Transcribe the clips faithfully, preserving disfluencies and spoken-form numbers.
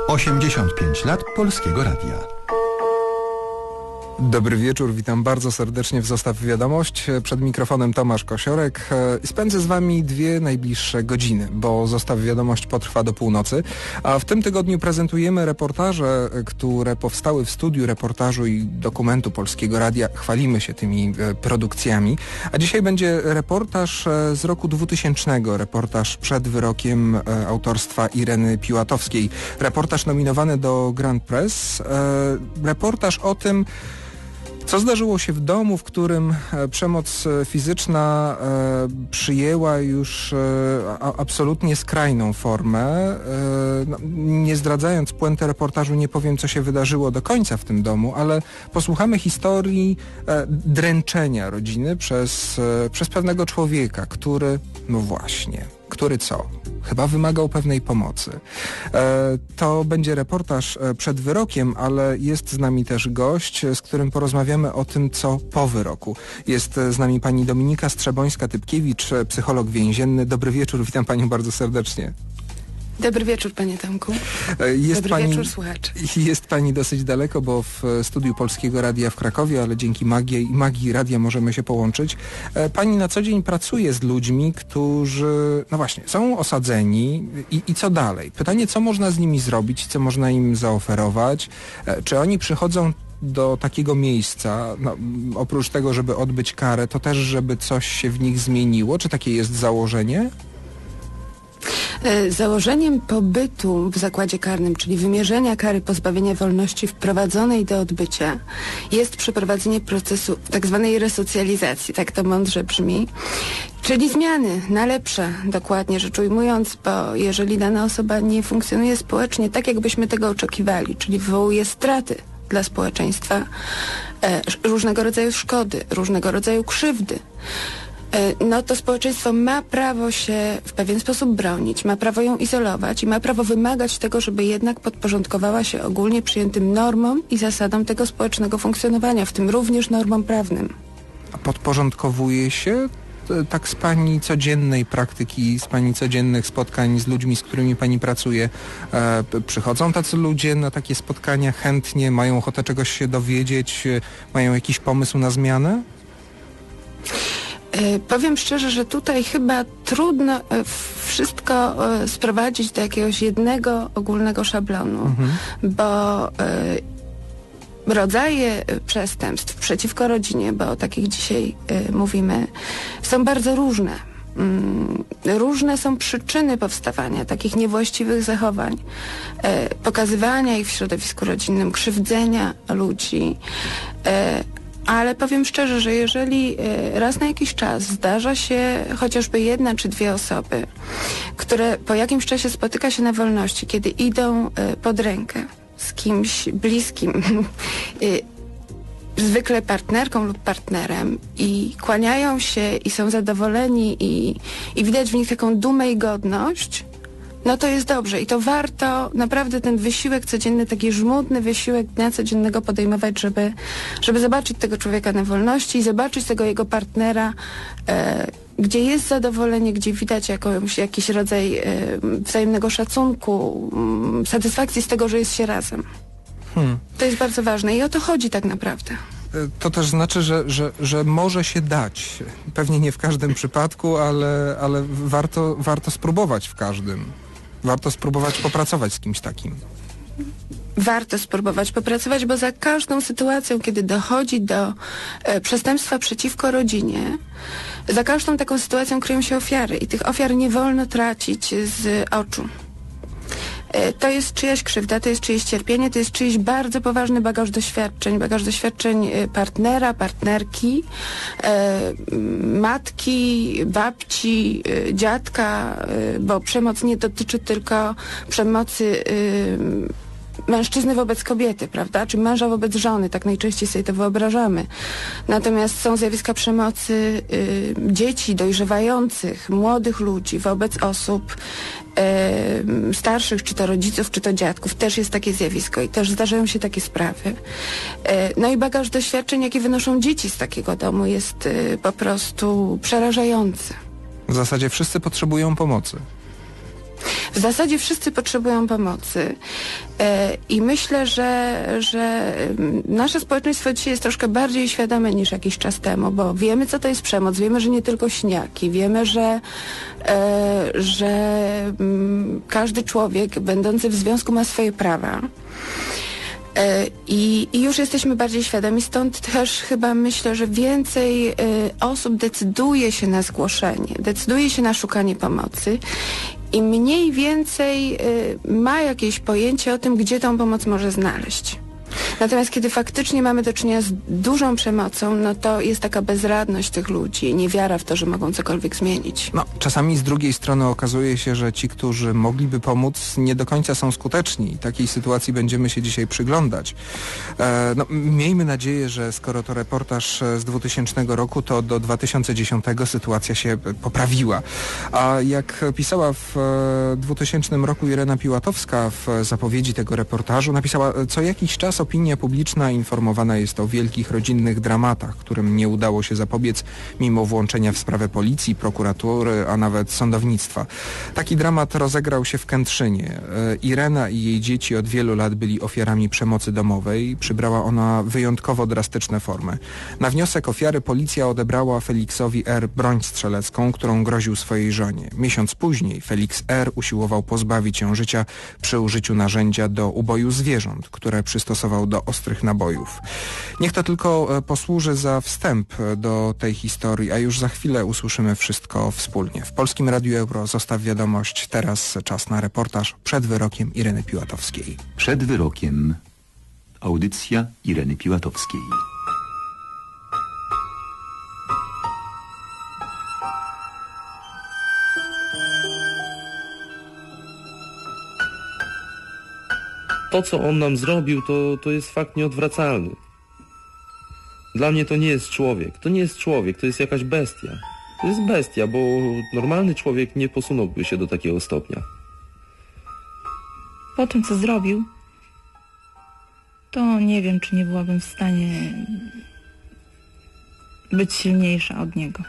osiemdziesiąt pięć lat Polskiego Radia. Dobry wieczór, witam bardzo serdecznie w Zostaw Wiadomość. Przed mikrofonem Tomasz Kosiorek. Spędzę z Wami dwie najbliższe godziny, bo Zostaw Wiadomość potrwa do północy. A w tym tygodniu prezentujemy reportaże, które powstały w studiu reportażu i dokumentu Polskiego Radia. Chwalimy się tymi produkcjami. A dzisiaj będzie reportaż z roku dwutysięcznego, reportaż przed wyrokiem autorstwa Ireny Piłatowskiej. Reportaż nominowany do Grand Press. Reportaż o tym, co zdarzyło się w domu, w którym przemoc fizyczna e, przyjęła już e, a, absolutnie skrajną formę. E, no, nie zdradzając puenty reportażu, nie powiem, co się wydarzyło do końca w tym domu, ale posłuchamy historii e, dręczenia rodziny przez, e, przez pewnego człowieka, który, no właśnie, który co? Chyba wymagał pewnej pomocy. E, to będzie reportaż przed wyrokiem, ale jest z nami też gość, z którym porozmawiamy o tym, co po wyroku. Jest z nami pani Dominika Strzebońska-Typkiewicz, psycholog więzienny. Dobry wieczór, witam panią bardzo serdecznie. Dobry wieczór, panie Tomku. Jest Dobry pani, wieczór, słuchacze. Jest pani dosyć daleko, bo w studiu Polskiego Radia w Krakowie, ale dzięki magii, magii radia możemy się połączyć. Pani na co dzień pracuje z ludźmi, którzy, no właśnie, są osadzeni i, i co dalej? Pytanie, co można z nimi zrobić, co można im zaoferować? Czy oni przychodzą do takiego miejsca, no, oprócz tego, żeby odbyć karę, to też, żeby coś się w nich zmieniło? Czy takie jest założenie? Założeniem pobytu w zakładzie karnym, czyli wymierzenia kary pozbawienia wolności wprowadzonej do odbycia, jest przeprowadzenie procesu tak zwanej resocjalizacji, tak to mądrze brzmi, czyli zmiany na lepsze, dokładnie rzecz ujmując, bo jeżeli dana osoba nie funkcjonuje społecznie tak, jakbyśmy tego oczekiwali, czyli wywołuje straty dla społeczeństwa, e, różnego rodzaju szkody, różnego rodzaju krzywdy, no to społeczeństwo ma prawo się w pewien sposób bronić, ma prawo ją izolować i ma prawo wymagać tego, żeby jednak podporządkowała się ogólnie przyjętym normom i zasadom tego społecznego funkcjonowania, w tym również normom prawnym. A podporządkowuje się tak z pani codziennej praktyki, z pani codziennych spotkań z ludźmi, z którymi pani pracuje? E, przychodzą tacy ludzie na takie spotkania chętnie, mają ochotę czegoś się dowiedzieć, mają jakiś pomysł na zmianę? Powiem szczerze, że tutaj chyba trudno wszystko sprowadzić do jakiegoś jednego ogólnego szablonu, mhm. bo rodzaje przestępstw przeciwko rodzinie, bo o takich dzisiaj mówimy, są bardzo różne. Różne są przyczyny powstawania takich niewłaściwych zachowań, pokazywania ich w środowisku rodzinnym, krzywdzenia ludzi. Ale powiem szczerze, że jeżeli raz na jakiś czas zdarza się chociażby jedna czy dwie osoby, które po jakimś czasie spotyka się na wolności, kiedy idą pod rękę z kimś bliskim, zwykle partnerką lub partnerem, i kłaniają się i są zadowoleni i, i widać w nich taką dumę i godność, no to jest dobrze i to warto naprawdę ten wysiłek codzienny, taki żmudny wysiłek dnia codziennego podejmować, żeby, żeby zobaczyć tego człowieka na wolności i zobaczyć tego jego partnera, e, gdzie jest zadowolenie, gdzie widać jakąś, jakiś rodzaj e, wzajemnego szacunku, m, satysfakcji z tego, że jest się razem. Hmm. To jest bardzo ważne i o to chodzi tak naprawdę. To też znaczy, że, że, że może się dać. Pewnie nie w każdym przypadku, ale, ale warto, warto spróbować w każdym. Warto spróbować popracować z kimś takim. Warto spróbować popracować, bo za każdą sytuacją, kiedy dochodzi do e, przestępstwa przeciwko rodzinie, za każdą taką sytuacją kryją się ofiary i tych ofiar nie wolno tracić z oczu. To jest czyjaś krzywda, to jest czyjeś cierpienie, to jest czyjś bardzo poważny bagaż doświadczeń, bagaż doświadczeń partnera, partnerki, e, matki, babci, e, dziadka, e, bo przemoc nie dotyczy tylko przemocy e, mężczyzny wobec kobiety, prawda? Czy męża wobec żony, tak najczęściej sobie to wyobrażamy. Natomiast są zjawiska przemocy y, dzieci dojrzewających, młodych ludzi wobec osób y, starszych, czy to rodziców, czy to dziadków. Też jest takie zjawisko i też zdarzają się takie sprawy. Y, no i bagaż doświadczeń, jakie wynoszą dzieci z takiego domu, jest y, po prostu przerażający. W zasadzie wszyscy potrzebują pomocy. W zasadzie wszyscy potrzebują pomocy e, i myślę, że, że nasze społeczeństwo dzisiaj jest troszkę bardziej świadome niż jakiś czas temu, bo wiemy, co to jest przemoc, wiemy, że nie tylko śniaki, wiemy, że, e, że m, każdy człowiek będący w związku ma swoje prawa. I, I już jesteśmy bardziej świadomi, stąd też chyba myślę, że więcej y, osób decyduje się na zgłoszenie, decyduje się na szukanie pomocy i mniej więcej y, ma jakieś pojęcie o tym, gdzie tą pomoc może znaleźć. Natomiast kiedy faktycznie mamy do czynienia z dużą przemocą, no to jest taka bezradność tych ludzi, niewiara w to, że mogą cokolwiek zmienić. No, czasami z drugiej strony okazuje się, że ci, którzy mogliby pomóc, nie do końca są skuteczni. I takiej sytuacji będziemy się dzisiaj przyglądać. E, no, miejmy nadzieję, że skoro to reportaż z dwutysięcznego roku, to do dwa tysiące dziesiątego sytuacja się poprawiła. A jak pisała w dwutysięcznym roku Irena Piłatowska w zapowiedzi tego reportażu, napisała, co jakiś czas opinia publiczna informowana jest o wielkich rodzinnych dramatach, którym nie udało się zapobiec mimo włączenia w sprawę policji, prokuratury, a nawet sądownictwa. Taki dramat rozegrał się w Kętrzynie. Irena i jej dzieci od wielu lat byli ofiarami przemocy domowej. Przybrała ona wyjątkowo drastyczne formy. Na wniosek ofiary policja odebrała Feliksowi R. broń strzelecką, którą groził swojej żonie. Miesiąc później Felix R. usiłował pozbawić ją życia przy użyciu narzędzia do uboju zwierząt, które przystosował do ostrych nabojów. Niech to tylko posłuży za wstęp do tej historii, a już za chwilę usłyszymy wszystko wspólnie. W Polskim Radiu Euro Zostaw Wiadomość. Teraz czas na reportaż Przed wyrokiem Ireny Piłatowskiej. Przed wyrokiem. Audycja Ireny Piłatowskiej. To, co on nam zrobił, to, to jest fakt nieodwracalny. Dla mnie to nie jest człowiek. To nie jest człowiek, to jest jakaś bestia. To jest bestia, bo normalny człowiek nie posunąłby się do takiego stopnia. Po tym, co zrobił, to nie wiem, czy nie byłabym w stanie być silniejsza od niego.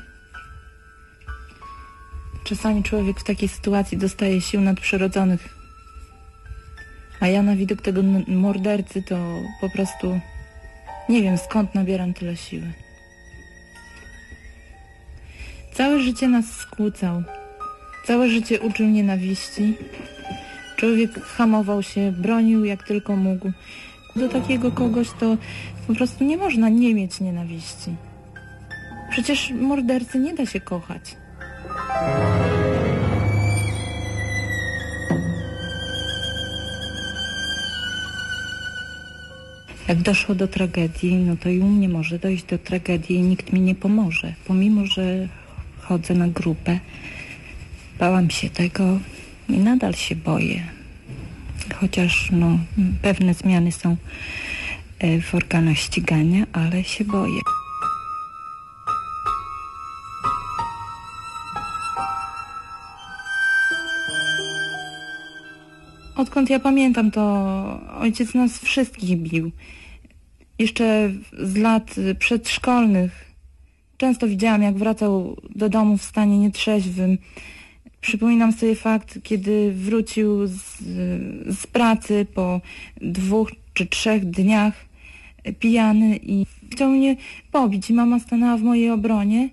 Czasami człowiek w takiej sytuacji dostaje sił nadprzyrodzonych. A ja na widok tego mordercy to po prostu nie wiem, skąd nabieram tyle siły. Całe życie nas skłócał. Całe życie uczył nienawiści. Człowiek hamował się, bronił jak tylko mógł. Do takiego kogoś to po prostu nie można nie mieć nienawiści. Przecież mordercy nie da się kochać. Jak doszło do tragedii, no to i u mnie może dojść do tragedii i nikt mi nie pomoże. Pomimo, że chodzę na grupę, bałam się tego i nadal się boję. Chociaż no, pewne zmiany są w organach ścigania, ale się boję. Odkąd ja pamiętam, to ojciec nas wszystkich bił. Jeszcze z lat przedszkolnych często widziałam, jak wracał do domu w stanie nietrzeźwym. Przypominam sobie fakt, kiedy wrócił z, z pracy po dwóch czy trzech dniach pijany i chciał mnie pobić. I mama stanęła w mojej obronie.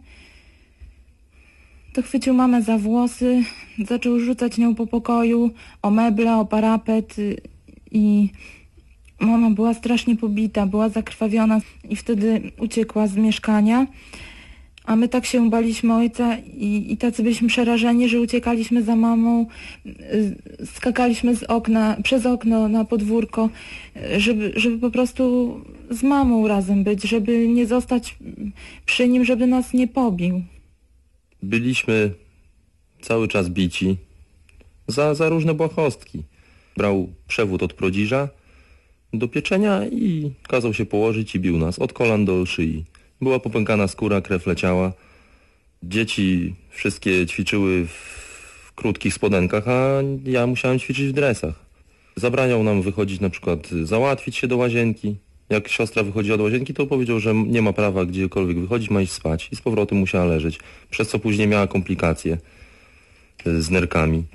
To chwycił mamę za włosy, zaczął rzucać nią po pokoju, o meble, o parapet i mama była strasznie pobita, była zakrwawiona i wtedy uciekła z mieszkania. A my tak się baliśmy ojca i, i tacy byliśmy przerażeni, że uciekaliśmy za mamą, skakaliśmy z okna, przez okno na podwórko, żeby, żeby po prostu z mamą razem być, żeby nie zostać przy nim, żeby nas nie pobił. Byliśmy cały czas bici za, za różne błahostki. Brał przewód od prodziża do pieczenia i kazał się położyć i bił nas od kolan do szyi. Była popękana skóra, krew leciała. Dzieci wszystkie ćwiczyły w krótkich spodenkach, a ja musiałem ćwiczyć w dresach. Zabraniał nam wychodzić, na przykład załatwić się do łazienki. Jak siostra wychodziła do łazienki, to powiedział, że nie ma prawa gdziekolwiek wychodzić, ma iść spać. I z powrotem musiała leżeć, przez co później miała komplikacje z nerkami.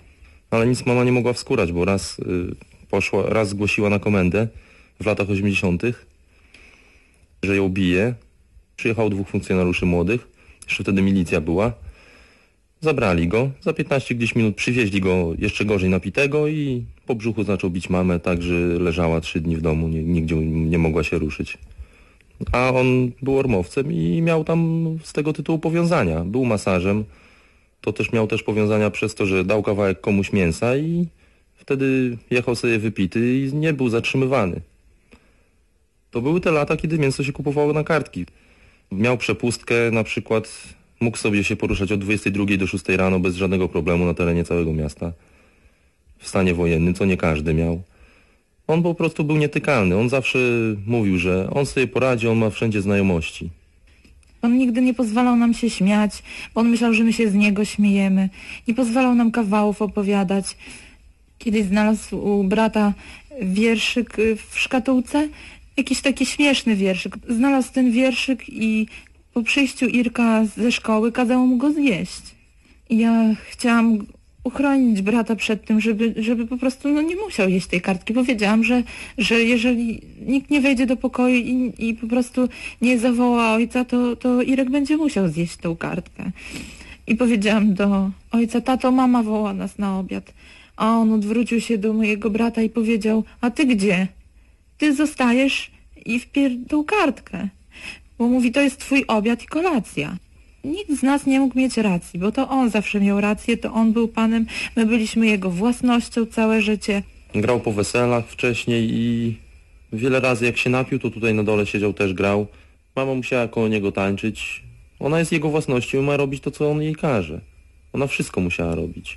Ale nic mama nie mogła wskórać, bo raz y, poszła, raz zgłosiła na komendę w latach osiemdziesiątych, że ją bije. Przyjechało dwóch funkcjonariuszy młodych, jeszcze wtedy milicja była. Zabrali go, za piętnaście gdzieś minut przywieźli go jeszcze gorzej napitego i po brzuchu zaczął bić mamę, tak że leżała trzy dni w domu, nie, nigdzie nie mogła się ruszyć. A on był ormowcem i miał tam z tego tytułu powiązania. Był masażem, to też miał też powiązania przez to, że dał kawałek komuś mięsa i wtedy jechał sobie wypity i nie był zatrzymywany. To były te lata, kiedy mięso się kupowało na kartki. Miał przepustkę, na przykład mógł sobie się poruszać od dwudziestej drugiej do szóstej rano bez żadnego problemu na terenie całego miasta. W stanie wojennym, co nie każdy miał. On po prostu był nietykalny. On zawsze mówił, że on sobie poradzi, on ma wszędzie znajomości. On nigdy nie pozwalał nam się śmiać, bo on myślał, że my się z niego śmiejemy. Nie pozwalał nam kawałów opowiadać. Kiedyś znalazł u brata wierszyk w szkatułce, jakiś taki śmieszny wierszyk. Znalazł ten wierszyk i po przyjściu Irka ze szkoły kazał mu go zjeść. I ja chciałam uchronić brata przed tym, żeby, żeby po prostu no, nie musiał jeść tej kartki. Powiedziałam, że, że jeżeli nikt nie wejdzie do pokoju i, i po prostu nie zawoła ojca, to, to Irek będzie musiał zjeść tą kartkę. I powiedziałam do ojca: tato, mama woła nas na obiad. A on odwrócił się do mojego brata i powiedział: a ty gdzie? Ty zostajesz i wpier tą kartkę. Bo mówi, to jest twój obiad i kolacja. Nikt z nas nie mógł mieć racji, bo to on zawsze miał rację, to on był panem, my byliśmy jego własnością całe życie. Grał po weselach wcześniej i wiele razy jak się napił, to tutaj na dole siedział, też grał. Mama musiała koło niego tańczyć. Ona jest jego własnością i ma robić to, co on jej każe. Ona wszystko musiała robić.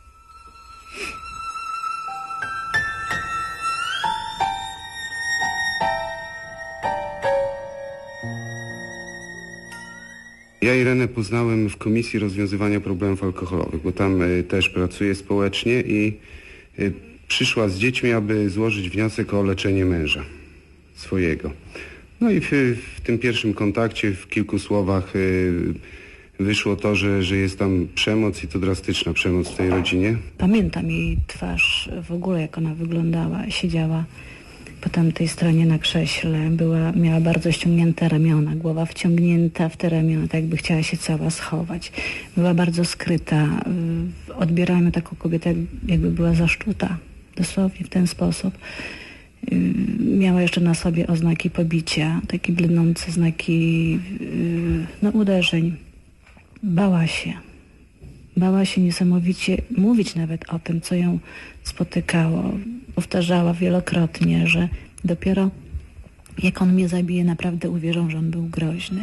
Ja Irenę poznałem w Komisji Rozwiązywania Problemów Alkoholowych, bo tam y, też pracuję społecznie i y, przyszła z dziećmi, aby złożyć wniosek o leczenie męża swojego. No i w, w tym pierwszym kontakcie, w kilku słowach y, wyszło to, że, że jest tam przemoc i to drastyczna przemoc w tej rodzinie. Pamiętam jej twarz, w ogóle jak ona wyglądała, siedziała po tamtej stronie na krześle, była, miała bardzo ściągnięte ramiona, głowa wciągnięta w te ramiona, tak jakby chciała się cała schować. Była bardzo skryta. Odbierałem ją taką kobietę, jakby była zaszczuta, dosłownie w ten sposób. Miała jeszcze na sobie oznaki pobicia, takie blednące znaki no, uderzeń. Bała się. Bała się niesamowicie mówić nawet o tym, co ją spotykało. Powtarzała wielokrotnie, że dopiero jak on mnie zabije, naprawdę uwierzą, że on był groźny.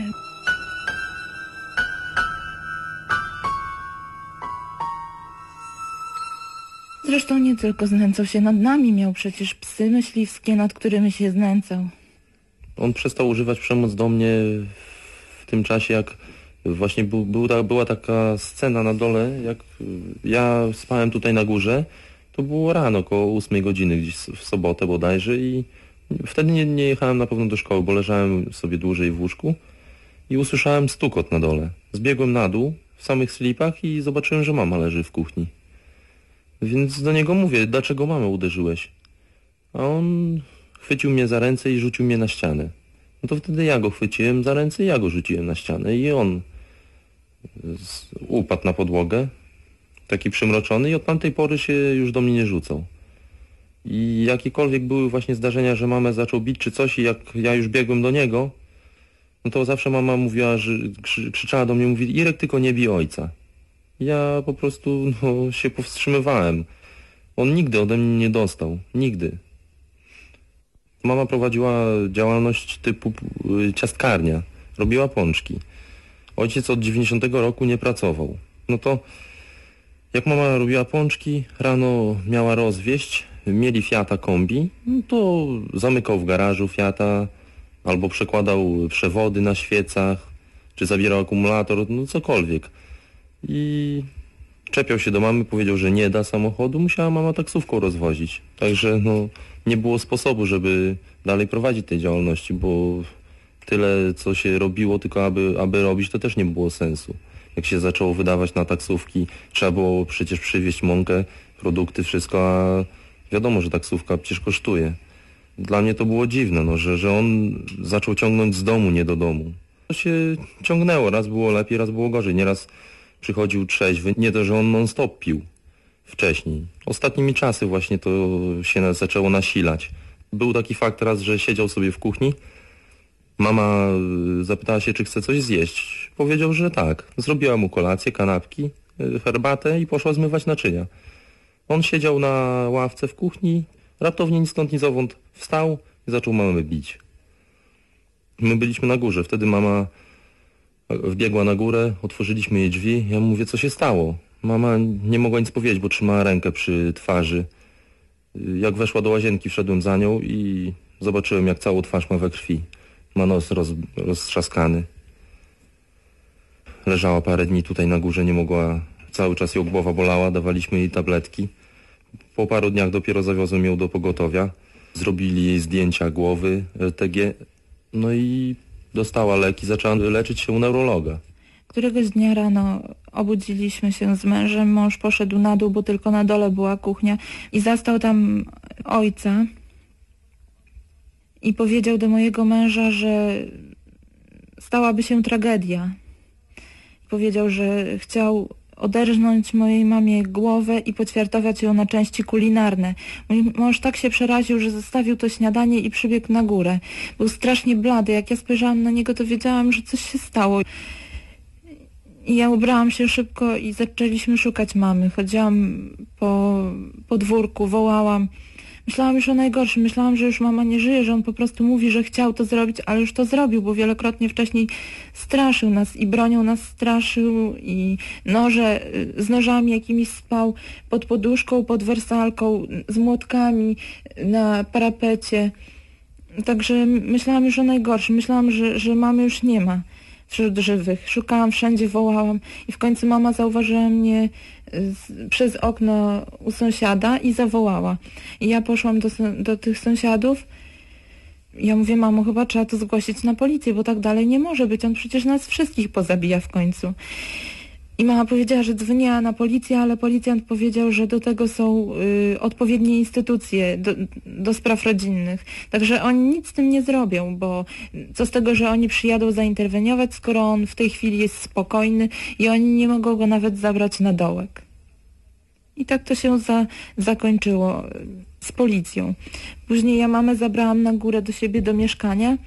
Zresztą nie tylko znęcał się nad nami, miał przecież psy myśliwskie, nad którymi się znęcał. On przestał używać przemoc do mnie w tym czasie, jak właśnie był, był ta, była taka scena na dole, jak ja spałem tutaj na górze, to było rano, około ósmej godziny, gdzieś w sobotę bodajże i wtedy nie, nie jechałem na pewno do szkoły, bo leżałem sobie dłużej w łóżku i usłyszałem stukot na dole. Zbiegłem na dół w samych slipach i zobaczyłem, że mama leży w kuchni. Więc do niego mówię: dlaczego mamę uderzyłeś? A on chwycił mnie za ręce i rzucił mnie na ścianę. No to wtedy ja go chwyciłem za ręce i ja go rzuciłem na ścianę i on z, upadł na podłogę, taki przymroczony, i od tamtej pory się już do mnie nie rzucał. I jakiekolwiek były właśnie zdarzenia, że mamę zaczął bić czy coś i jak ja już biegłem do niego, no to zawsze mama mówiła, że krzy, krzyczała do mnie, mówi: Irek, tylko nie bij ojca. Ja po prostu no, się powstrzymywałem. On nigdy ode mnie nie dostał. Nigdy. Mama prowadziła działalność typu ciastkarnia. Robiła pączki. Ojciec od dziewięćdziesiątego roku nie pracował. No to jak mama robiła pączki, rano miała rozwieźć, mieli Fiata kombi, no to zamykał w garażu Fiata, albo przekładał przewody na świecach, czy zabierał akumulator, no cokolwiek. I czepiał się do mamy, powiedział, że nie da samochodu, musiała mama taksówką rozwozić. Także no, nie było sposobu, żeby dalej prowadzić tej działalności, bo tyle, co się robiło, tylko aby, aby robić, to też nie było sensu. Jak się zaczęło wydawać na taksówki, trzeba było przecież przywieźć mąkę, produkty, wszystko, a wiadomo, że taksówka przecież kosztuje. Dla mnie to było dziwne, no, że, że on zaczął ciągnąć z domu, nie do domu. To się ciągnęło, raz było lepiej, raz było gorzej. Nieraz przychodził trzeźwy, nie to, że on non-stop pił wcześniej. Ostatnimi czasy właśnie to się zaczęło nasilać. Był taki fakt raz, że siedział sobie w kuchni. Mama zapytała się, czy chce coś zjeść. Powiedział, że tak. Zrobiła mu kolację, kanapki, herbatę i poszła zmywać naczynia. On siedział na ławce w kuchni, raptownie ni stąd ni zowąd wstał i zaczął mamę bić. My byliśmy na górze, wtedy mama wbiegła na górę, otworzyliśmy jej drzwi. Ja mówię, co się stało? Mama nie mogła nic powiedzieć, bo trzymała rękę przy twarzy. Jak weszła do łazienki, wszedłem za nią i zobaczyłem, jak całą twarz ma we krwi. Ma nos roz, roztrzaskany. Leżała parę dni tutaj na górze, nie mogła, cały czas ją głowa bolała, dawaliśmy jej tabletki. Po paru dniach dopiero zawiozłem ją do pogotowia. Zrobili jej zdjęcia głowy, R T G, no i dostała leki, zaczęła leczyć się u neurologa. Któregoś dnia rano obudziliśmy się z mężem, mąż poszedł na dół, bo tylko na dole była kuchnia i zastał tam ojca i powiedział do mojego męża, że stałaby się tragedia. Powiedział, że chciał oderżnąć mojej mamie głowę i poćwiartować ją na części kulinarne. Mój mąż tak się przeraził, że zostawił to śniadanie i przybiegł na górę. Był strasznie blady. Jak ja spojrzałam na niego, to wiedziałam, że coś się stało. I ja ubrałam się szybko i zaczęliśmy szukać mamy. Chodziłam po podwórku, wołałam. Myślałam już o najgorszym. Myślałam, że już mama nie żyje, że on po prostu mówi, że chciał to zrobić, ale już to zrobił, bo wielokrotnie wcześniej straszył nas i bronią nas straszył i noże, z nożami jakimiś spał pod poduszką, pod wersalką, z młotkami na parapecie. Także myślałam już o najgorszym. Myślałam, że, że mamy już nie ma wśród żywych. Szukałam wszędzie, wołałam i w końcu mama zauważyła mnie z, przez okno u sąsiada i zawołała. I ja poszłam do, do tych sąsiadów. Ja mówię, mamo, chyba trzeba to zgłosić na policję, bo tak dalej nie może być. On przecież nas wszystkich pozabija w końcu. I mama powiedziała, że dzwoniła na policję, ale policjant powiedział, że do tego są y, odpowiednie instytucje do, do spraw rodzinnych. Także oni nic z tym nie zrobią, bo co z tego, że oni przyjadą zainterweniować, skoro on w tej chwili jest spokojny i oni nie mogą go nawet zabrać na dołek. I tak to się za, zakończyło z policją. Później ja mamę zabrałam na górę do siebie do mieszkania.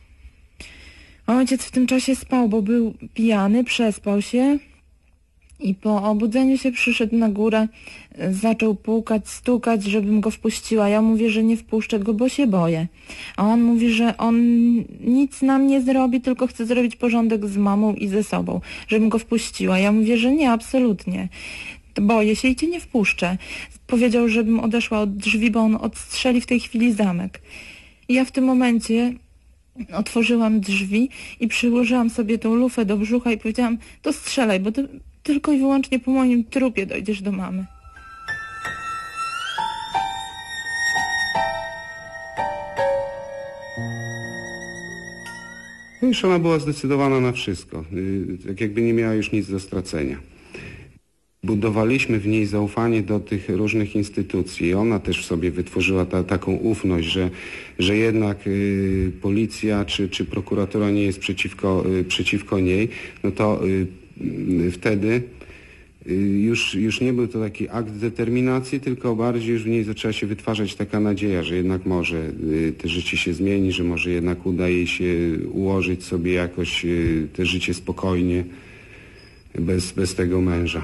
Ojciec w tym czasie spał, bo był pijany, przespał się. I po obudzeniu się przyszedł na górę, zaczął pukać, stukać, żebym go wpuściła. Ja mówię, że nie wpuszczę go, bo się boję. A on mówi, że on nic nam nie zrobi, tylko chce zrobić porządek z mamą i ze sobą, żebym go wpuściła. Ja mówię, że nie, absolutnie. Boję się i cię nie wpuszczę. Powiedział, żebym odeszła od drzwi, bo on odstrzeli w tej chwili zamek. I ja w tym momencie otworzyłam drzwi i przyłożyłam sobie tą lufę do brzucha i powiedziałam, to strzelaj, bo to tylko i wyłącznie po moim trupie dojdziesz do mamy. No już ona była zdecydowana na wszystko. Tak jakby nie miała już nic do stracenia. Budowaliśmy w niej zaufanie do tych różnych instytucji. Ona też w sobie wytworzyła ta, taką ufność, że, że jednak y, policja czy, czy prokuratura nie jest przeciwko, y, przeciwko niej. No to y, y, wtedy y, już, już nie był to taki akt determinacji, tylko bardziej już w niej zaczęła się wytwarzać taka nadzieja, że jednak może y, te życie się zmieni, że może jednak uda jej się ułożyć sobie jakoś y, te życie spokojnie, bez, bez tego męża.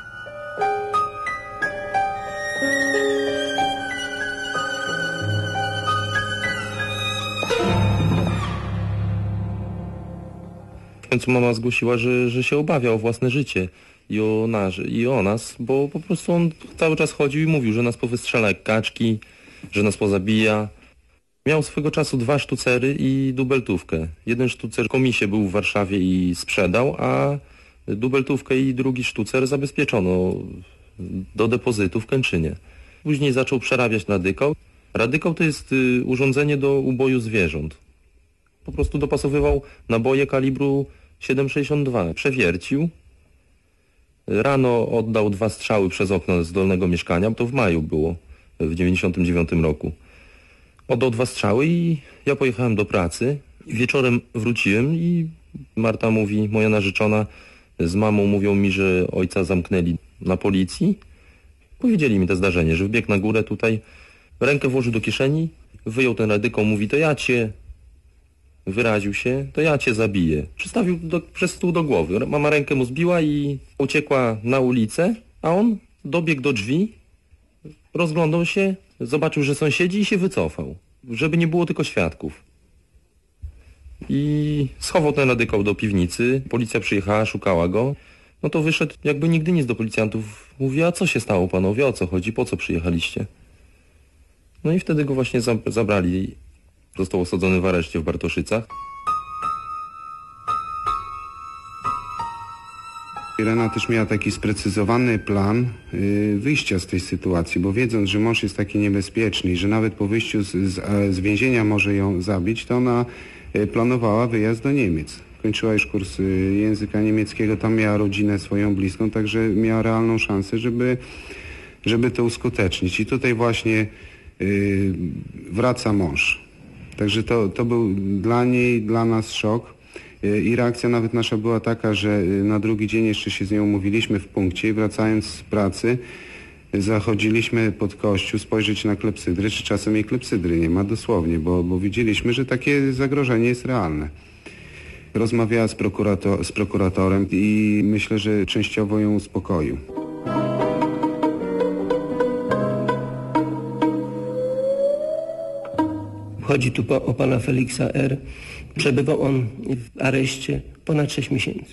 W końcu mama zgłosiła, że, że się obawia o własne życie i o, nas, i o nas, bo po prostu on cały czas chodził i mówił, że nas powystrzela jak kaczki, że nas pozabija. Miał swego czasu dwa sztucery i dubeltówkę. Jeden sztucer w komisie był w Warszawie i sprzedał, a dubeltówkę i drugi sztucer zabezpieczono do depozytu w Kętrzynie. Później zaczął przerabiać radykał. Radykał to jest y, urządzenie do uboju zwierząt. Po prostu dopasowywał naboje kalibru siedem sześćdziesiąt dwa. Przewiercił Rano oddał dwa strzały przez okno z dolnego mieszkania, to w maju było, w dziewięćdziesiątym dziewiątym roku. Oddał dwa strzały i ja pojechałem do pracy. Wieczorem wróciłem i Marta mówi, moja narzeczona, z mamą mówią mi, że ojca zamknęli na policji. Powiedzieli mi to zdarzenie, że wbiegł na górę tutaj, rękę włożył do kieszeni, wyjął ten radykał, mówi, to ja cię, wyraził się, to ja cię zabiję. Przystawił do, przez stół do głowy. Mama rękę mu zbiła i uciekła na ulicę, a on dobiegł do drzwi, rozglądał się, zobaczył, że sąsiedzi i się wycofał, żeby nie było tylko świadków. I schował ten radykał do piwnicy, policja przyjechała, szukała go. No to wyszedł, jakby nigdy nic do policjantów. Mówi, a co się stało panowie, o co chodzi, po co przyjechaliście? No i wtedy go właśnie zabrali. Został osadzony w areszcie w Bartoszycach. Irena też miała taki sprecyzowany plan y, wyjścia z tej sytuacji, bo wiedząc, że mąż jest taki niebezpieczny i że nawet po wyjściu z, z, z więzienia może ją zabić, to ona y, planowała wyjazd do Niemiec. Kończyła już kurs y, języka niemieckiego, tam miała rodzinę swoją bliską, także miała realną szansę, żeby, żeby to uskutecznić. I tutaj właśnie y, wraca mąż. Także to, to był dla niej, dla nas szok. I reakcja nawet nasza była taka, że na drugi dzień jeszcze się z nią umówiliśmy w punkcie i wracając z pracy zachodziliśmy pod kościół spojrzeć na klepsydry, czy czasem jej klepsydry nie ma dosłownie, bo, bo widzieliśmy, że takie zagrożenie jest realne. Rozmawiała z, prokurator, z prokuratorem i myślę, że częściowo ją uspokoił. Chodzi tu po, o pana Feliksa R. Przebywał on w areszcie ponad sześć miesięcy.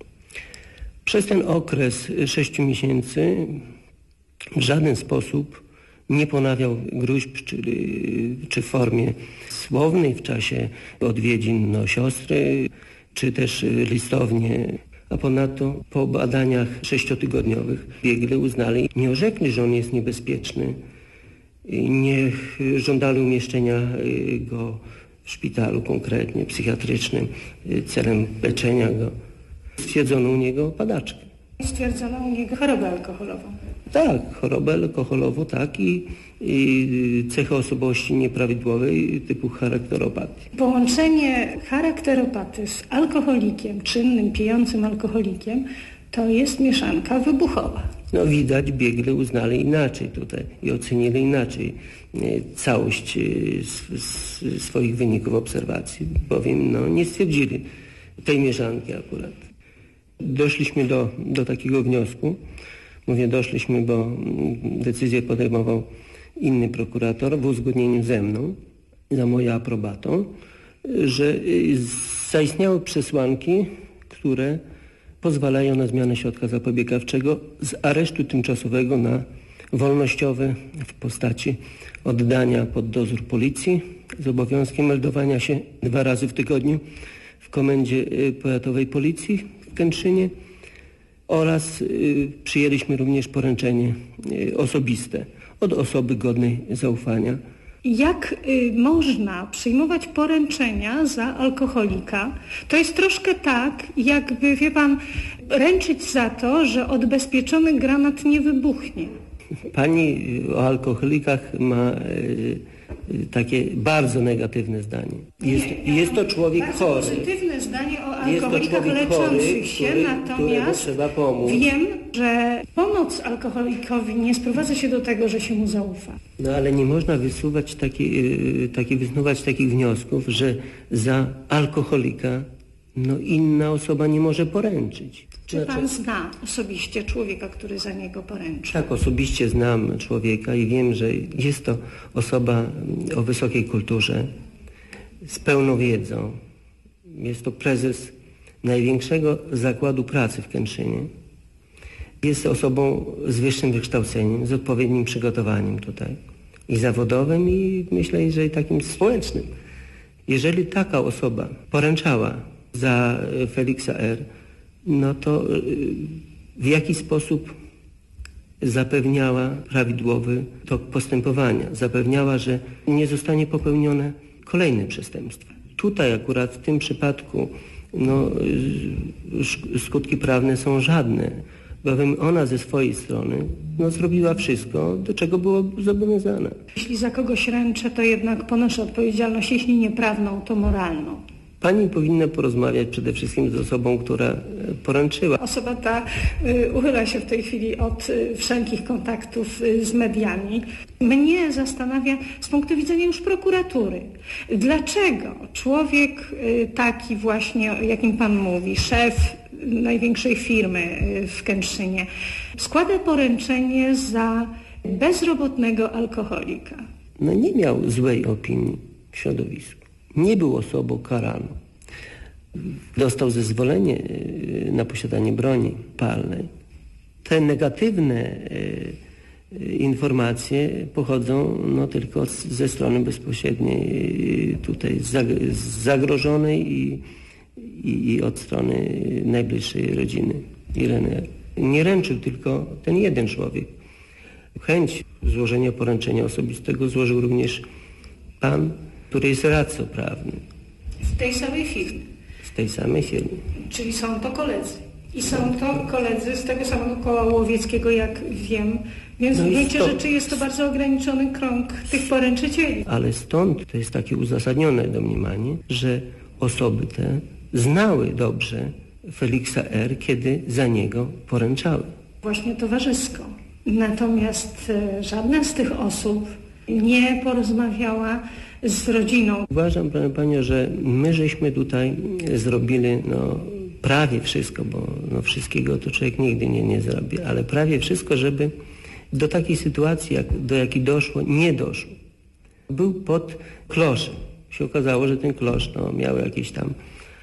Przez ten okres sześciu miesięcy w żaden sposób nie ponawiał gruźb, czy, czy w formie słownej w czasie odwiedzin no, siostry, czy też listownie. A ponadto po badaniach sześciotygodniowych biegli uznali, nie orzekli, że on jest niebezpieczny. Nie żądali umieszczenia go w szpitalu konkretnie, psychiatrycznym, celem leczenia go. Stwierdzono u niego padaczkę. Stwierdzono u niego chorobę alkoholową. Tak, chorobę alkoholową, tak i, i cechy osobowości nieprawidłowej typu charakteropatii. Połączenie charakteropatii z alkoholikiem, czynnym, pijącym alkoholikiem, to jest mieszanka wybuchowa. No widać, biegli uznali inaczej tutaj i ocenili inaczej całość swoich wyników obserwacji, bowiem no, nie stwierdzili tej mieszanki akurat. Doszliśmy do, do takiego wniosku, mówię doszliśmy, bo decyzję podejmował inny prokurator w uzgodnieniu ze mną, za moją aprobatą, że zaistniały przesłanki, które pozwalają na zmianę środka zapobiegawczego z aresztu tymczasowego na wolnościowy w postaci oddania pod dozór policji z obowiązkiem meldowania się dwa razy w tygodniu w komendzie powiatowej policji w Kętrzynie oraz y, przyjęliśmy również poręczenie y, osobiste od osoby godnej zaufania. Jak y, można przyjmować poręczenia za alkoholika? To jest troszkę tak, jakby, wie pan, ręczyć za to, że odbezpieczony granat nie wybuchnie. Pani o alkoholikach ma y, y, takie bardzo negatywne zdanie. Jest, nie, jest to człowiek bardzo chory. Pozytywne zdanie o Jest to alkoholikach człowiek chory, leczących się, który, natomiast trzeba pomóc. wiem, że pomoc alkoholikowi nie sprowadza się do tego, że się mu zaufa. No ale nie można wysuwać taki, yy, taki, wysnuwać takich wniosków, że za alkoholika no, inna osoba nie może poręczyć. Czy Znaczy, pan zna osobiście człowieka, który za niego poręczy? Tak, osobiście znam człowieka i wiem, że jest to osoba o wysokiej kulturze, z pełną wiedzą. Jest to prezes największego zakładu pracy w Kętrzynie. Jest osobą z wyższym wykształceniem, z odpowiednim przygotowaniem tutaj. I zawodowym, i myślę, że i takim społecznym. Jeżeli taka osoba poręczała za Feliksa R., no to w jaki sposób zapewniała prawidłowy tok postępowania? Zapewniała, że nie zostanie popełnione kolejne przestępstwa. Tutaj akurat w tym przypadku no, skutki prawne są żadne. bowiem ona ze swojej strony no, zrobiła wszystko, do czego była zobowiązana. Jeśli za kogoś ręczę, to jednak ponoszę odpowiedzialność, jeśli nie prawną, to moralną. Pani powinna porozmawiać przede wszystkim z osobą, która poręczyła. Osoba ta y, uchyla się w tej chwili od y, wszelkich kontaktów y, z mediami. Mnie zastanawia z punktu widzenia już prokuratury, dlaczego człowiek y, taki właśnie, o jakim pan mówi, szef największej firmy y, w Kętrzynie, składa poręczenie za bezrobotnego alkoholika. No nie miał złej opinii w środowisku. Nie był osobą karaną. Dostał zezwolenie na posiadanie broni palnej. Te negatywne informacje pochodzą no, tylko ze strony bezpośredniej tutaj zagrożonej i, i, i od strony najbliższej rodziny Ireny. Nie ręczył tylko ten jeden człowiek. Chęć złożenia poręczenia osobistego złożył również pan, który jest radcą prawnym. W tej samej firmie. W tej samej firmie. Czyli są to koledzy. I są to koledzy z tego samego koła łowieckiego, jak wiem. Więc no w gruncie stąd... rzeczy jest to bardzo ograniczony krąg tych poręczycieli. Ale stąd to jest takie uzasadnione domniemanie, że osoby te znały dobrze Feliksa R., kiedy za niego poręczały. Właśnie towarzysko. Natomiast e, żadna z tych osób nie porozmawiała z rodziną. Uważam, proszę Panią, że my żeśmy tutaj zrobili no, prawie wszystko, bo no, wszystkiego to człowiek nigdy nie, nie zrobi, ale prawie wszystko, żeby do takiej sytuacji, jak, do jakiej doszło, nie doszło. Był pod kloszem. Się okazało, że ten klosz no, miał jakieś tam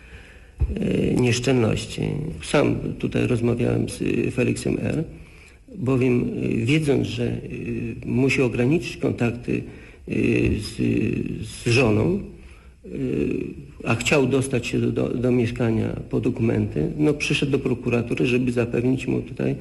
e, nieszczelności. Sam tutaj rozmawiałem z Feliksem R., bowiem e, wiedząc, że e, musi ograniczyć kontakty Z, z żoną, a chciał dostać się do, do, do mieszkania po dokumenty, no przyszedł do prokuratury, żeby zapewnić mu tutaj,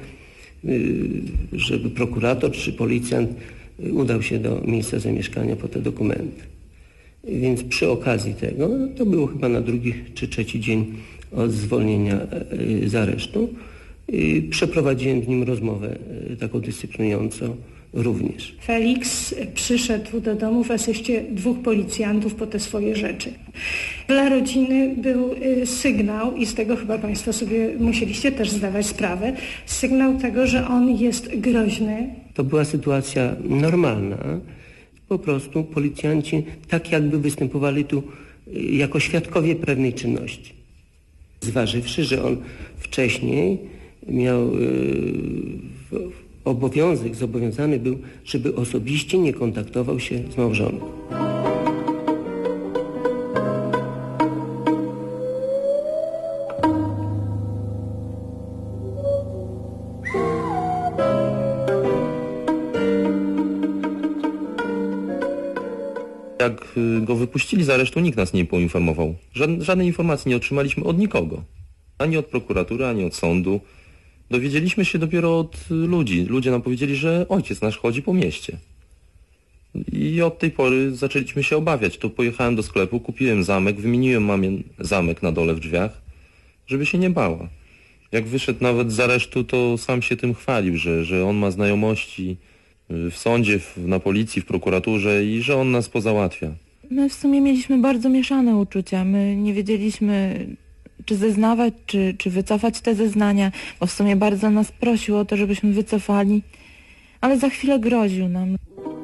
żeby prokurator czy policjant udał się do miejsca zamieszkania po te dokumenty. Więc przy okazji tego, no to było chyba na drugi czy trzeci dzień od zwolnienia z aresztu, przeprowadziłem z nim rozmowę taką dyscyplinującą również. Feliks przyszedł do domu w asyście dwóch policjantów po te swoje rzeczy. Dla rodziny był sygnał, i z tego chyba Państwo sobie musieliście też zdawać sprawę, sygnał tego, że on jest groźny. To była sytuacja normalna. Po prostu policjanci tak jakby występowali tu jako świadkowie pewnej czynności. Zważywszy, że on wcześniej miał yy, obowiązek, zobowiązany był, żeby osobiście nie kontaktował się z małżonką. Jak go wypuścili z aresztu, nikt nas nie poinformował. Żadne, żadnej informacji nie otrzymaliśmy od nikogo. Ani od prokuratury, ani od sądu. Dowiedzieliśmy się dopiero od ludzi. Ludzie nam powiedzieli, że ojciec nasz chodzi po mieście. I od tej pory zaczęliśmy się obawiać. To pojechałem do sklepu, kupiłem zamek, wymieniłem mamie zamek na dole w drzwiach, żeby się nie bała. Jak wyszedł nawet z aresztu, to sam się tym chwalił, że, że on ma znajomości w sądzie, w, na policji, w prokuraturze i że on nas pozałatwia. My w sumie mieliśmy bardzo mieszane uczucia. My nie wiedzieliśmy, czy zeznawać, czy, czy wycofać te zeznania, bo w sumie bardzo nas prosił o to, żebyśmy wycofali, ale za chwilę groził nam.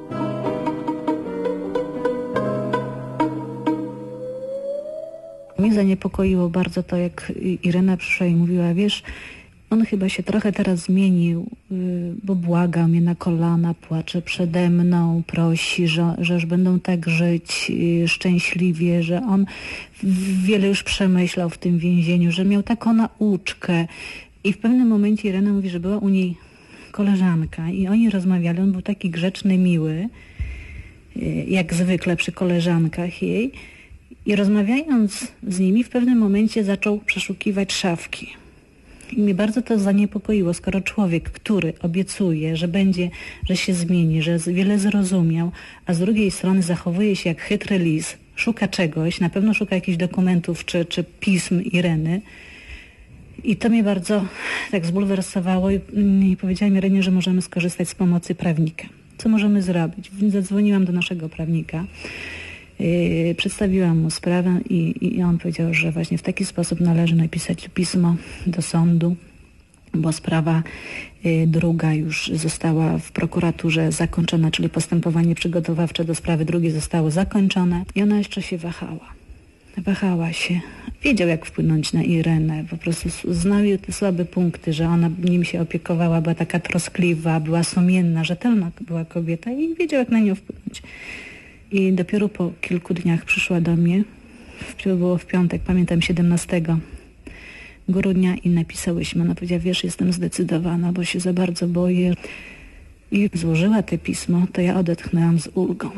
Mnie zaniepokoiło bardzo to, jak Irena przyszła i mówiła, wiesz, on chyba się trochę teraz zmienił, bo błaga mnie na kolana, płacze przede mną, prosi, że, że już będą tak żyć szczęśliwie, że on wiele już przemyślał w tym więzieniu, że miał taką nauczkę. I w pewnym momencie Irena mówi, że była u niej koleżanka i oni rozmawiali, on był taki grzeczny, miły, jak zwykle przy koleżankach jej. I rozmawiając z nimi w pewnym momencie zaczął przeszukiwać szafki. I mnie bardzo to zaniepokoiło, skoro człowiek, który obiecuje, że będzie, że się zmieni, że wiele zrozumiał, a z drugiej strony zachowuje się jak chytry lis, szuka czegoś, na pewno szuka jakichś dokumentów czy, czy pism Ireny, I to mnie bardzo tak zbulwersowało i, i powiedziałam Irenie, że możemy skorzystać z pomocy prawnika. Co możemy zrobić? Więc zadzwoniłam do naszego prawnika, yy, przedstawiłam mu sprawę i, i on powiedział, że właśnie w taki sposób należy napisać pismo do sądu, bo sprawa y, druga już została w prokuraturze zakończona, czyli postępowanie przygotowawcze do sprawy drugiej zostało zakończone i ona jeszcze się wahała. Wahała się. Wiedział, jak wpłynąć na Irenę. Po prostu znał jej te słabe punkty, że ona nim się opiekowała, była taka troskliwa, była sumienna, rzetelna była kobieta i wiedział, jak na nią wpłynąć. I dopiero po kilku dniach przyszła do mnie, to było w piątek, pamiętam, siedemnastego grudnia i napisałyśmy. Ona powiedziała, wiesz, jestem zdecydowana, bo się za bardzo boję. I złożyła te pismo, to ja odetchnęłam z ulgą.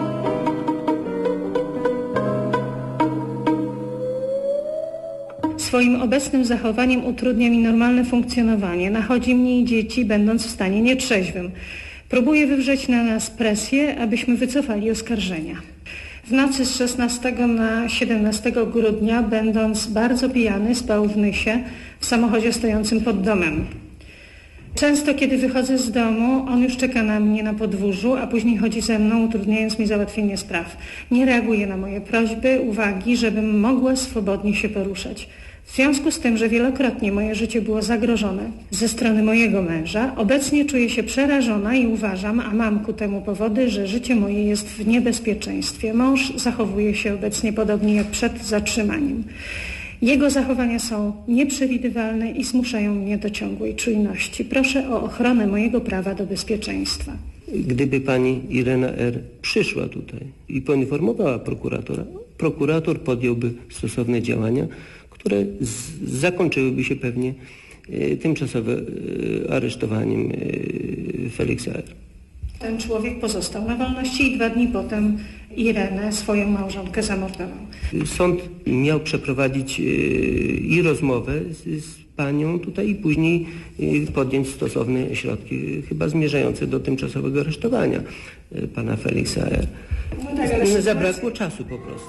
Swoim obecnym zachowaniem utrudnia mi normalne funkcjonowanie. Nachodzi mnie i dzieci, będąc w stanie nietrzeźwym. Próbuje wywrzeć na nas presję, abyśmy wycofali oskarżenia. W nocy z szesnastego na siedemnastego grudnia, będąc bardzo pijany, spał w Nysie w samochodzie stojącym pod domem. Często, kiedy wychodzę z domu, on już czeka na mnie na podwórzu, a później chodzi ze mną, utrudniając mi załatwienie spraw. Nie reaguje na moje prośby, uwagi, żebym mogła swobodnie się poruszać. W związku z tym, że wielokrotnie moje życie było zagrożone ze strony mojego męża, obecnie czuję się przerażona i uważam, a mam ku temu powody, że życie moje jest w niebezpieczeństwie. Mąż zachowuje się obecnie podobnie jak przed zatrzymaniem. Jego zachowania są nieprzewidywalne i zmuszają mnie do ciągłej czujności. Proszę o ochronę mojego prawa do bezpieczeństwa. Gdyby pani Irena R. przyszła tutaj i poinformowała prokuratora, prokurator podjąłby stosowne działania, które z- zakończyłyby się pewnie e, tymczasowym e, aresztowaniem e, Feliksa R. Ten człowiek pozostał na wolności i dwa dni potem Irenę, swoją małżonkę, zamordował. Sąd miał przeprowadzić e, i rozmowę z, z panią tutaj i później e, podjąć stosowne środki, chyba zmierzające do tymczasowego aresztowania e, pana Feliksa R. No tak, ale sytuacja- Zabrakło czasu po prostu.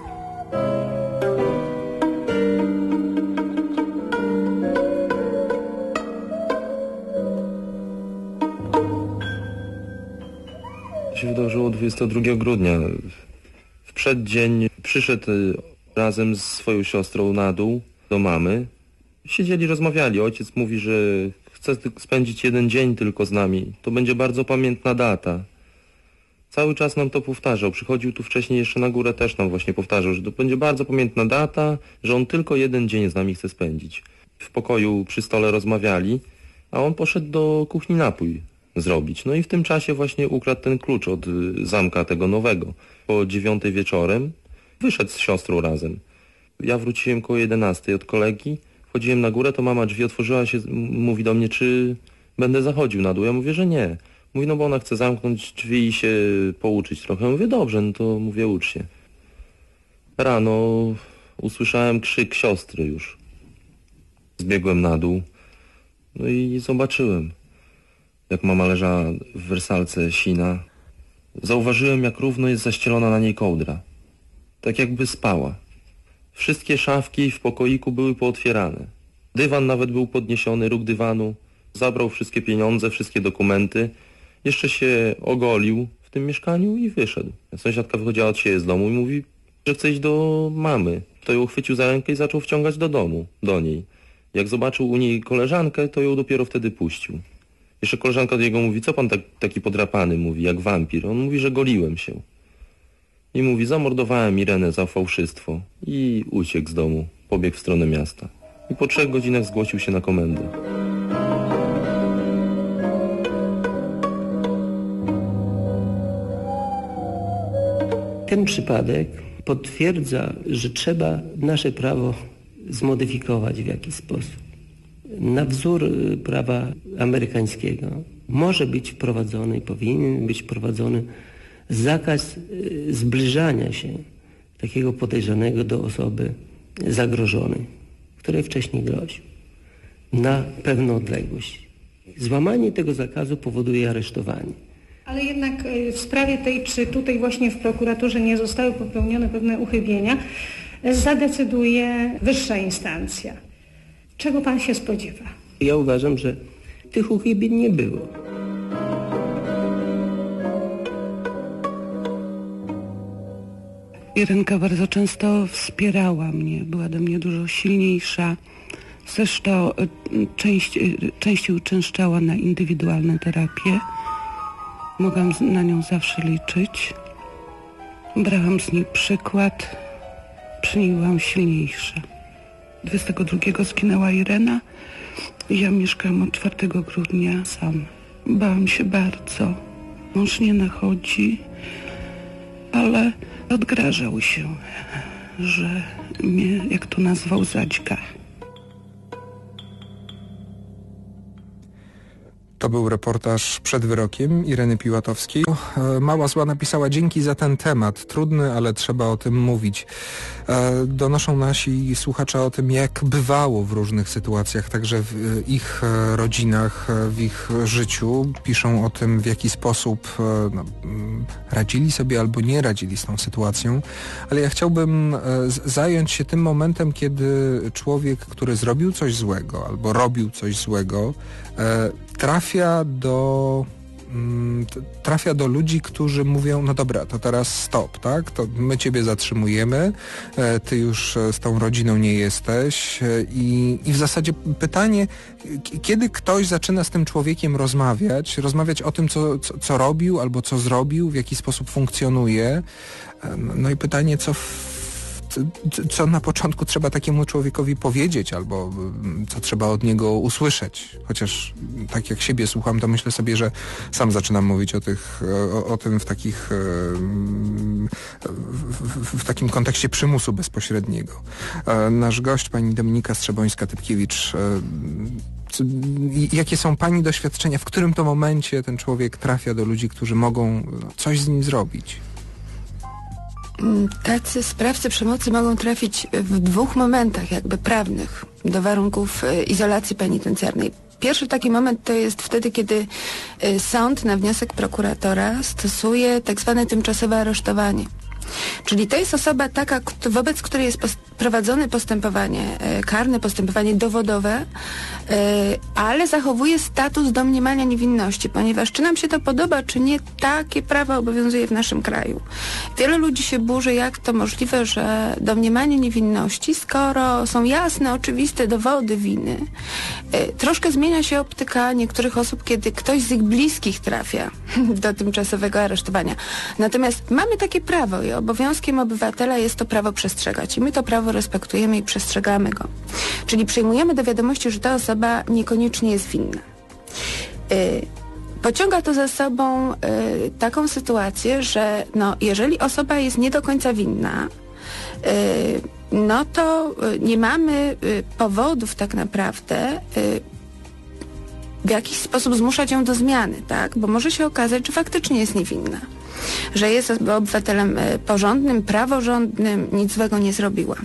To się wydarzyło dwudziestego drugiego grudnia. W przeddzień przyszedł razem z swoją siostrą na dół do mamy. Siedzieli, rozmawiali. Ojciec mówi, że chce spędzić jeden dzień tylko z nami. To będzie bardzo pamiętna data. Cały czas nam to powtarzał. Przychodził tu wcześniej jeszcze na górę, też nam właśnie powtarzał, że to będzie bardzo pamiętna data, że on tylko jeden dzień z nami chce spędzić. W pokoju przy stole rozmawiali, a on poszedł do kuchni napój zrobić. No i w tym czasie właśnie ukradł ten klucz od y, zamka tego nowego. Po dziewiątej wieczorem wyszedł z siostrą razem. Ja wróciłem koło jedenastej od kolegi, wchodziłem na górę, to mama drzwi otworzyła się, m- mówi do mnie, czy będę zachodził na dół. Ja mówię, że nie. Mówi, no bo ona chce zamknąć drzwi i się pouczyć trochę. Ja mówię, dobrze, no to mówię, ucz się. Rano usłyszałem krzyk siostry już. Zbiegłem na dół, no i zobaczyłem, jak mama leżała w wersalce sina. Zauważyłem, jak równo jest zaścielona na niej kołdra. Tak jakby spała. Wszystkie szafki w pokoiku były pootwierane. Dywan nawet był podniesiony, róg dywanu. Zabrał wszystkie pieniądze, wszystkie dokumenty. Jeszcze się ogolił w tym mieszkaniu i wyszedł. Sąsiadka wychodziła od siebie z domu i mówi, że chce iść do mamy. To ją chwycił za rękę i zaczął wciągać do domu, do niej. Jak zobaczył u niej koleżankę, to ją dopiero wtedy puścił. Jeszcze koleżanka do niego mówi, co pan tak, taki podrapany, mówi, jak wampir. On mówi, że goliłem się. I mówi, zamordowałem Irenę za fałszystwo. I uciekł z domu, pobiegł w stronę miasta. I po trzech godzinach zgłosił się na komendę. Ten przypadek potwierdza, że trzeba nasze prawo zmodyfikować w jakiś sposób. Na wzór y, prawa amerykańskiego może być wprowadzony i powinien być wprowadzony zakaz y, zbliżania się takiego podejrzanego do osoby zagrożonej, której wcześniej groził, na pewną odległość. Złamanie tego zakazu powoduje aresztowanie. Ale jednak y, w sprawie tej, czy tutaj właśnie w prokuraturze nie zostały popełnione pewne uchybienia, zadecyduje wyższa instancja. Czego pan się spodziewa? Ja uważam, że tych uchybień nie było. Irenka bardzo często wspierała mnie, była do mnie dużo silniejsza. Zresztą część, częściej uczęszczała na indywidualne terapie. Mogłam na nią zawsze liczyć. Brałam z niej przykład. Przy niej byłam silniejsza. dwudziestego drugiego zginęła Irena i ja mieszkałam od czwartego grudnia sam. Bałam się bardzo. Mąż nie nachodzi, ale odgrażał się, że mnie, jak to nazwał, zadźga. To był reportaż przed wyrokiem Ireny Piłatowskiej. Mała Zła napisała: dzięki za ten temat. Trudny, ale trzeba o tym mówić. Donoszą nasi słuchacze o tym, jak bywało w różnych sytuacjach, także w ich rodzinach, w ich życiu. Piszą o tym, w jaki sposób no, radzili sobie albo nie radzili z tą sytuacją. Ale ja chciałbym zająć się tym momentem, kiedy człowiek, który zrobił coś złego albo robił coś złego, trafia do trafia do ludzi, którzy mówią: no dobra, to teraz stop, tak? To my ciebie zatrzymujemy, ty już z tą rodziną nie jesteś i, i w zasadzie pytanie, kiedy ktoś zaczyna z tym człowiekiem rozmawiać, rozmawiać o tym, co, co, co robił albo co zrobił, w jaki sposób funkcjonuje, no i pytanie, co w co na początku trzeba takiemu człowiekowi powiedzieć, albo co trzeba od niego usłyszeć. Chociaż tak jak siebie słucham, to myślę sobie, że sam zaczynam mówić o, tych, o, o tym w takich w, w takim kontekście przymusu bezpośredniego. Nasz gość, pani Dominika Strzebońska-Tytkiewicz, jakie są pani doświadczenia, w którym to momencie ten człowiek trafia do ludzi, którzy mogą coś z nim zrobić? Tacy sprawcy przemocy mogą trafić w dwóch momentach jakby prawnych do warunków izolacji penitencjarnej. Pierwszy taki moment to jest wtedy, kiedy sąd na wniosek prokuratora stosuje tak zwane tymczasowe aresztowanie. Czyli to jest osoba taka, wobec której jest prowadzone postępowanie karne, postępowanie dowodowe, ale zachowuje status domniemania niewinności, ponieważ czy nam się to podoba, czy nie, takie prawo obowiązuje w naszym kraju. Wielu ludzi się burzy, jak to możliwe, że domniemanie niewinności, skoro są jasne, oczywiste dowody winy. Troszkę zmienia się optyka niektórych osób, kiedy ktoś z ich bliskich trafia do tymczasowego aresztowania. Natomiast mamy takie prawo i obowiązkiem obywatela jest to prawo przestrzegać. I my to prawo respektujemy i przestrzegamy go. Czyli przyjmujemy do wiadomości, że ta osoba niekoniecznie jest winna. Yy, pociąga to za sobą yy, taką sytuację, że no, jeżeli osoba jest nie do końca winna, yy, no to yy, nie mamy yy, powodów tak naprawdę yy, w jakiś sposób zmuszać ją do zmiany, tak? Bo może się okazać, że faktycznie jest niewinna. Że jest obywatelem porządnym, praworządnym, nic złego nie zrobiła.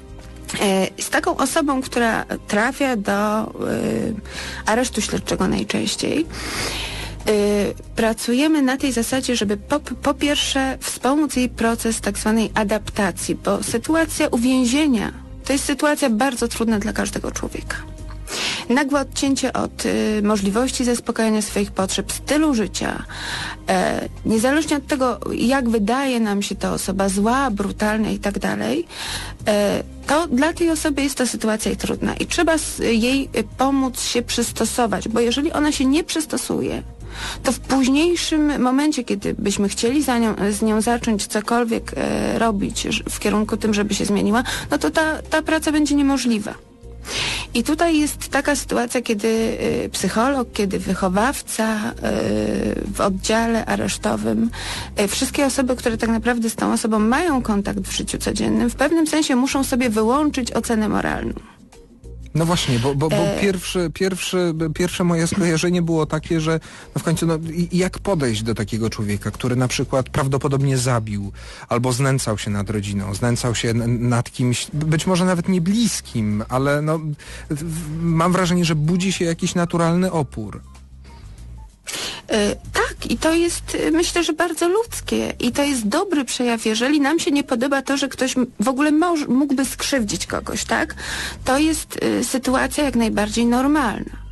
Z taką osobą, która trafia do y, aresztu śledczego najczęściej, y, pracujemy na tej zasadzie, żeby po, po pierwsze wspomóc jej proces tak zwanej adaptacji, bo sytuacja uwięzienia to jest sytuacja bardzo trudna dla każdego człowieka. Nagłe odcięcie od y, możliwości zaspokajania swoich potrzeb, stylu życia, e, niezależnie od tego, jak wydaje nam się ta osoba zła, brutalna i tak dalej, e, to dla tej osoby jest ta sytuacja trudna i trzeba z, jej y, pomóc się przystosować, bo jeżeli ona się nie przystosuje, to w późniejszym momencie, kiedy byśmy chcieli za nią, z nią zacząć cokolwiek e, robić w kierunku tym, żeby się zmieniła, no to ta, ta praca będzie niemożliwa. I tutaj jest taka sytuacja, kiedy y, psycholog, kiedy wychowawca y, w oddziale aresztowym, y, wszystkie osoby, które tak naprawdę z tą osobą mają kontakt w życiu codziennym, w pewnym sensie muszą sobie wyłączyć ocenę moralną. No właśnie, bo, bo, bo e... pierwszy, pierwszy, pierwsze moje skojarzenie było takie, że no w końcu no, jak podejść do takiego człowieka, który na przykład prawdopodobnie zabił albo znęcał się nad rodziną, znęcał się nad kimś, być może nawet nie bliskim, ale no, mam wrażenie, że budzi się jakiś naturalny opór. Yy, tak, tak. I to jest, myślę, że bardzo ludzkie. I to jest dobry przejaw. Jeżeli nam się nie podoba to, że ktoś w ogóle może, mógłby skrzywdzić kogoś, tak? To jest y, sytuacja jak najbardziej normalna.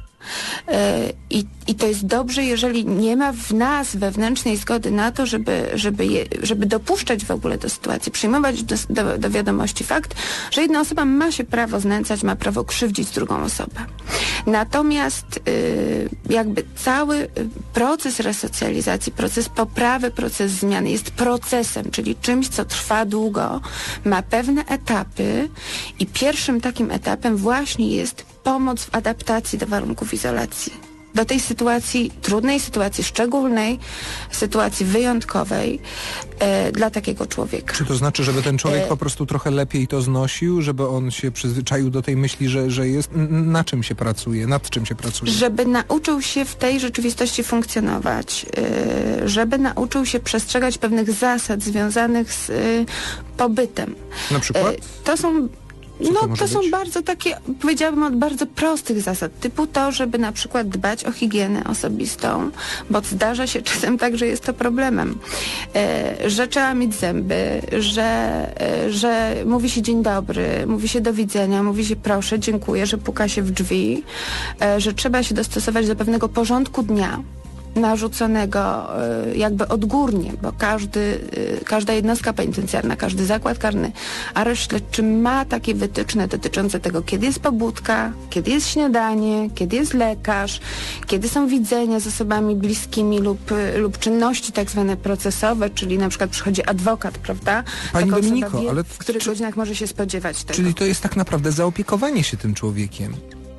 I, I to jest dobrze, jeżeli nie ma w nas wewnętrznej zgody na to, żeby, żeby, je, żeby dopuszczać w ogóle do sytuacji, przyjmować do, do, do wiadomości fakt, że jedna osoba ma się prawo znęcać, ma prawo krzywdzić drugą osobę. Natomiast y, jakby cały proces resocjalizacji, proces poprawy, proces zmiany jest procesem, czyli czymś, co trwa długo, ma pewne etapy i pierwszym takim etapem właśnie jest pomoc w adaptacji do warunków izolacji. Do tej sytuacji, trudnej sytuacji, szczególnej, sytuacji wyjątkowej e, dla takiego człowieka. Czy to znaczy, żeby ten człowiek e... po prostu trochę lepiej to znosił, żeby on się przyzwyczaił do tej myśli, że, że jest, na czym się pracuje, nad czym się pracuje? Żeby nauczył się w tej rzeczywistości funkcjonować, e, żeby nauczył się przestrzegać pewnych zasad związanych z e, pobytem. Na przykład? E, to są Co no to, to, to są być? bardzo takie, powiedziałabym, od bardzo prostych zasad, typu to, żeby na przykład dbać o higienę osobistą, bo zdarza się czasem tak, że jest to problemem, e, że trzeba mieć zęby, że, e, że mówi się dzień dobry, mówi się do widzenia, mówi się proszę, dziękuję, że puka się w drzwi, e, że trzeba się dostosować do pewnego porządku dnia, narzuconego y, jakby odgórnie, bo każdy, y, każda jednostka penitencjarna, każdy zakład karny, areszt śledczy ma takie wytyczne dotyczące tego, kiedy jest pobudka, kiedy jest śniadanie, kiedy jest lekarz, kiedy są widzenia z osobami bliskimi lub, y, lub czynności tak zwane procesowe, czyli na przykład przychodzi adwokat, prawda? Pani Taka Dominiko, osoba wie, ale... w których czy, godzinach może się spodziewać tego. Czyli to jest tak naprawdę zaopiekowanie się tym człowiekiem.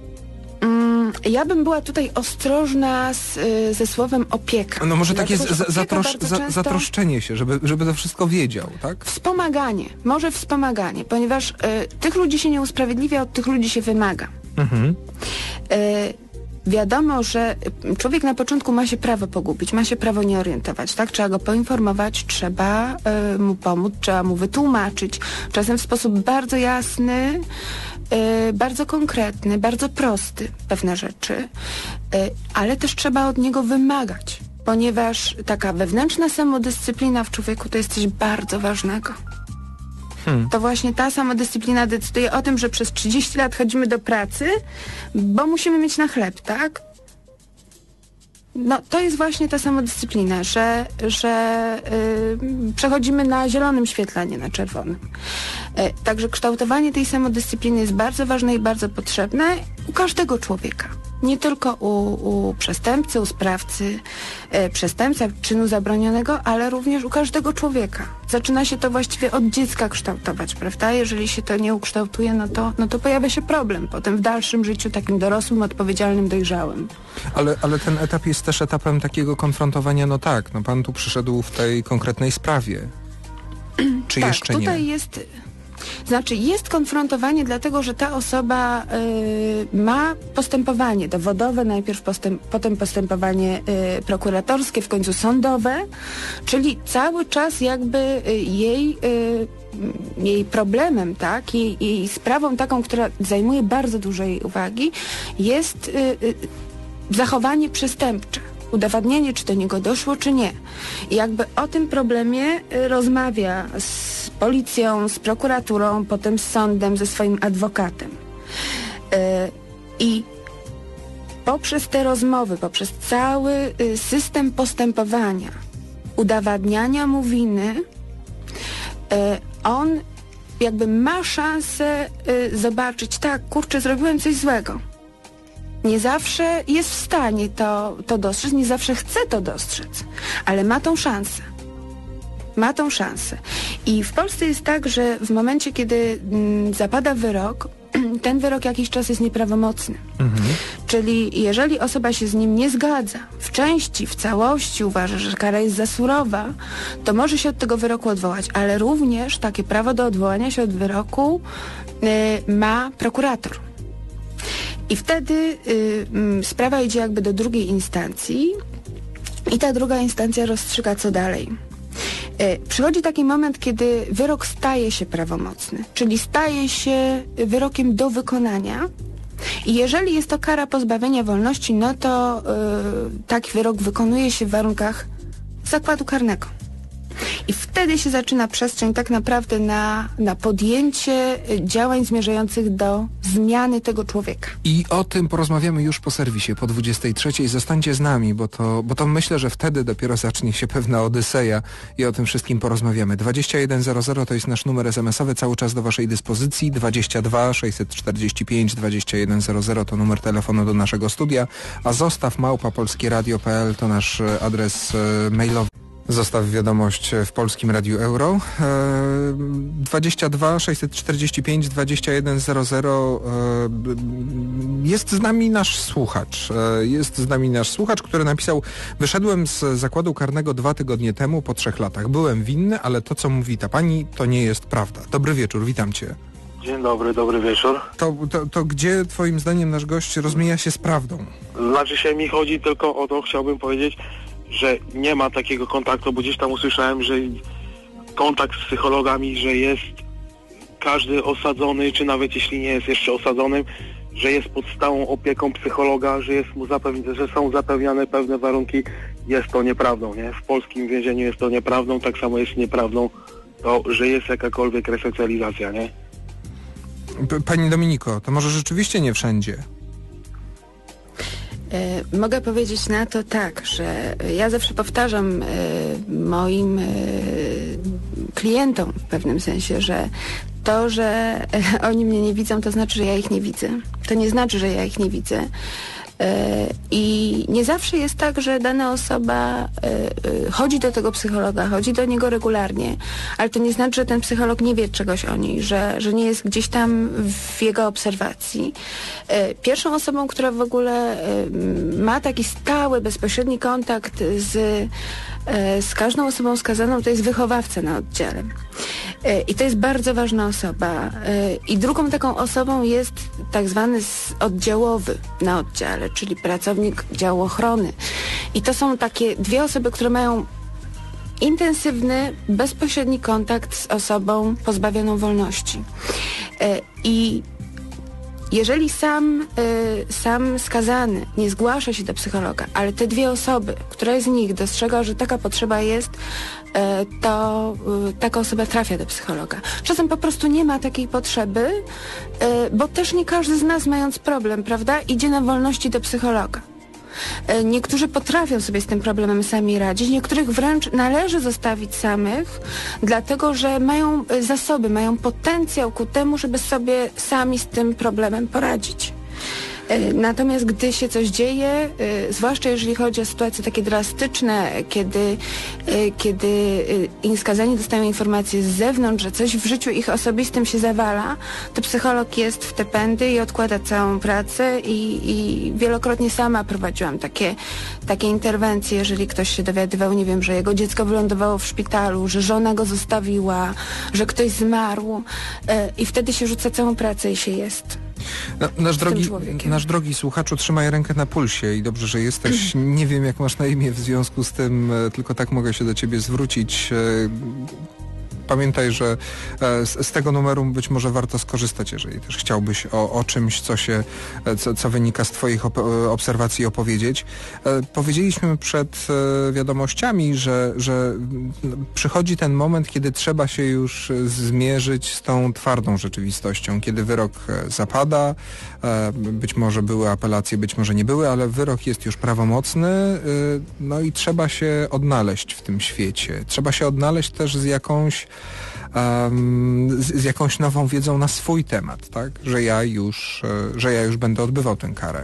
Ja bym była tutaj ostrożna z, y, ze słowem opieka. No może takie Dlatego, z, zatrosz, za, często... zatroszczenie się, żeby, żeby to wszystko wiedział, tak? Wspomaganie, może wspomaganie, ponieważ y, tych ludzi się nie usprawiedliwia, od tych ludzi się wymaga. Mhm. Y, wiadomo, że człowiek na początku ma się prawo pogubić, ma się prawo nie orientować, tak? Trzeba go poinformować, trzeba y, mu pomóc, trzeba mu wytłumaczyć, czasem w sposób bardzo jasny, y, bardzo konkretny, bardzo prosty pewne rzeczy, y, ale też trzeba od niego wymagać, ponieważ taka wewnętrzna samodyscyplina w człowieku to jest coś bardzo ważnego. Hmm. To właśnie ta samodyscyplina decyduje o tym, że przez trzydzieści lat chodzimy do pracy, bo musimy mieć na chleb, tak? No to jest właśnie ta samodyscyplina, że, że yy, przechodzimy na zielonym świetle, a nie na czerwonym. Yy, także kształtowanie tej samodyscypliny jest bardzo ważne i bardzo potrzebne u każdego człowieka. Nie tylko u, u przestępcy, u sprawcy e, przestępca, czynu zabronionego, ale również u każdego człowieka. Zaczyna się to właściwie od dziecka kształtować, prawda? Jeżeli się to nie ukształtuje, no to, no to pojawia się problem potem w dalszym życiu, takim dorosłym, odpowiedzialnym, dojrzałym. Ale, ale ten etap jest też etapem takiego konfrontowania, no tak, no pan tu przyszedł w tej konkretnej sprawie. Czy tak, jeszcze nie? Tutaj jest... Znaczy jest konfrontowanie dlatego, że ta osoba y, ma postępowanie dowodowe, najpierw postęp, potem postępowanie y, prokuratorskie, w końcu sądowe, czyli cały czas jakby y, jej, y, jej problemem, tak, jej, jej sprawą taką, która zajmuje bardzo dużo jej uwagi, jest y, y, zachowanie przestępcze. Udowadnienie, czy do niego doszło, czy nie. I jakby o tym problemie y, rozmawia z policją, z prokuraturą, potem z sądem, ze swoim adwokatem. Y, I poprzez te rozmowy, poprzez cały y, system postępowania, udowadniania mu winy, y, on jakby ma szansę y, zobaczyć, tak, kurczę, zrobiłem coś złego. Nie zawsze jest w stanie to, to dostrzec, nie zawsze chce to dostrzec, ale ma tą szansę. Ma tą szansę. I w Polsce jest tak, że w momencie, kiedy mm, zapada wyrok, ten wyrok jakiś czas jest nieprawomocny. Mhm. Czyli jeżeli osoba się z nim nie zgadza, w części, w całości uważa, że kara jest za surowa, to może się od tego wyroku odwołać, ale również takie prawo do odwołania się od wyroku y, ma prokurator. I wtedy y, y, sprawa idzie jakby do drugiej instancji i ta druga instancja rozstrzyga, co dalej. Y, przychodzi taki moment, kiedy wyrok staje się prawomocny, czyli staje się wyrokiem do wykonania I jeżeli jest to kara pozbawienia wolności, no to yy, taki wyrok wykonuje się w warunkach zakładu karnego. I wtedy się zaczyna przestrzeń tak naprawdę na, na podjęcie działań zmierzających do zmiany tego człowieka. I o tym porozmawiamy już po serwisie, po dwudziestej trzeciej. Zostańcie z nami, bo to, bo to myślę, że wtedy dopiero zacznie się pewna odyseja i o tym wszystkim porozmawiamy. dwadzieścia jeden zero zero to jest nasz numer es em esowy, cały czas do waszej dyspozycji. dwadzieścia dwa sześćset czterdzieści pięć dwadzieścia jeden zero zero to numer telefonu do naszego studia, a zostaw małpa polskieradio kropka pe el to nasz adres mailowy. Zostaw wiadomość w Polskim Radiu Euro. dwadzieścia dwa sześćset czterdzieści pięć dwadzieścia jeden zero zero. Jest z nami nasz słuchacz. Jest z nami nasz słuchacz, który napisał: wyszedłem z zakładu karnego dwa tygodnie temu po trzech latach. Byłem winny, ale to, co mówi ta pani, to nie jest prawda. Dobry wieczór, witam cię. Dzień dobry, dobry wieczór. To, to, to gdzie twoim zdaniem nasz gość rozmija się z prawdą? Znaczy się mi chodzi tylko o to, chciałbym powiedzieć, że nie ma takiego kontaktu, bo gdzieś tam usłyszałem, że kontakt z psychologami, że jest każdy osadzony, czy nawet jeśli nie jest jeszcze osadzonym, że jest pod stałą opieką psychologa, że, jest mu zapewni- że są zapewniane pewne warunki. Jest to nieprawdą, nie? W polskim więzieniu jest to nieprawdą, tak samo jest nieprawdą to, że jest jakakolwiek resocjalizacja, nie? P- Pani Dominiko, to może rzeczywiście nie wszędzie? E, mogę powiedzieć na to tak, że ja zawsze powtarzam e, moim e, klientom w pewnym sensie, że to, że e, oni mnie nie widzą, to znaczy, że ja ich nie widzę. To nie znaczy, że ja ich nie widzę. I nie zawsze jest tak, że dana osoba chodzi do tego psychologa, chodzi do niego regularnie, ale to nie znaczy, że ten psycholog nie wie czegoś o niej, że, że nie jest gdzieś tam w jego obserwacji. Pierwszą osobą, która w ogóle ma taki stały, bezpośredni kontakt z, z każdą osobą skazaną, to jest wychowawca na oddziale. I to jest bardzo ważna osoba. I drugą taką osobą jest tak zwany oddziałowy na oddziale, czyli pracownik działu ochrony. I to są takie dwie osoby, które mają intensywny, bezpośredni kontakt z osobą pozbawioną wolności. I jeżeli sam, y, sam skazany nie zgłasza się do psychologa, ale te dwie osoby, któraś z nich dostrzega, że taka potrzeba jest, y, to y, taka osoba trafia do psychologa. Czasem po prostu nie ma takiej potrzeby, y, bo też nie każdy z nas, mając problem, prawda, idzie na wolności do psychologa. Niektórzy potrafią sobie z tym problemem sami radzić, niektórych wręcz należy zostawić samych, dlatego że mają zasoby, mają potencjał ku temu, żeby sobie sami z tym problemem poradzić. Natomiast gdy się coś dzieje, zwłaszcza jeżeli chodzi o sytuacje takie drastyczne, kiedy, kiedy skazani dostają informacje z zewnątrz, że coś w życiu ich osobistym się zawala, to psycholog jest w te pędy i odkłada całą pracę i, i wielokrotnie sama prowadziłam takie, takie interwencje, jeżeli ktoś się dowiadywał, nie wiem, że jego dziecko wylądowało w szpitalu, że żona go zostawiła, że ktoś zmarł i wtedy się rzuca całą pracę i się jest. No, nasz, drogi, nasz drogi słuchaczu, trzymaj rękę na pulsie i dobrze, że jesteś. Nie wiem, jak masz na imię, w związku z tym tylko tak mogę się do ciebie zwrócić. Pamiętaj, że z, z tego numeru być może warto skorzystać, jeżeli też chciałbyś o, o czymś, co się, co, co wynika z twoich op obserwacji opowiedzieć. Powiedzieliśmy przed wiadomościami, że, że przychodzi ten moment, kiedy trzeba się już zmierzyć z tą twardą rzeczywistością, kiedy wyrok zapada, być może były apelacje, być może nie były, ale wyrok jest już prawomocny, no i trzeba się odnaleźć w tym świecie. Trzeba się odnaleźć też z jakąś Um, z, z jakąś nową wiedzą na swój temat, tak? Że ja już, że ja już będę odbywał tę karę.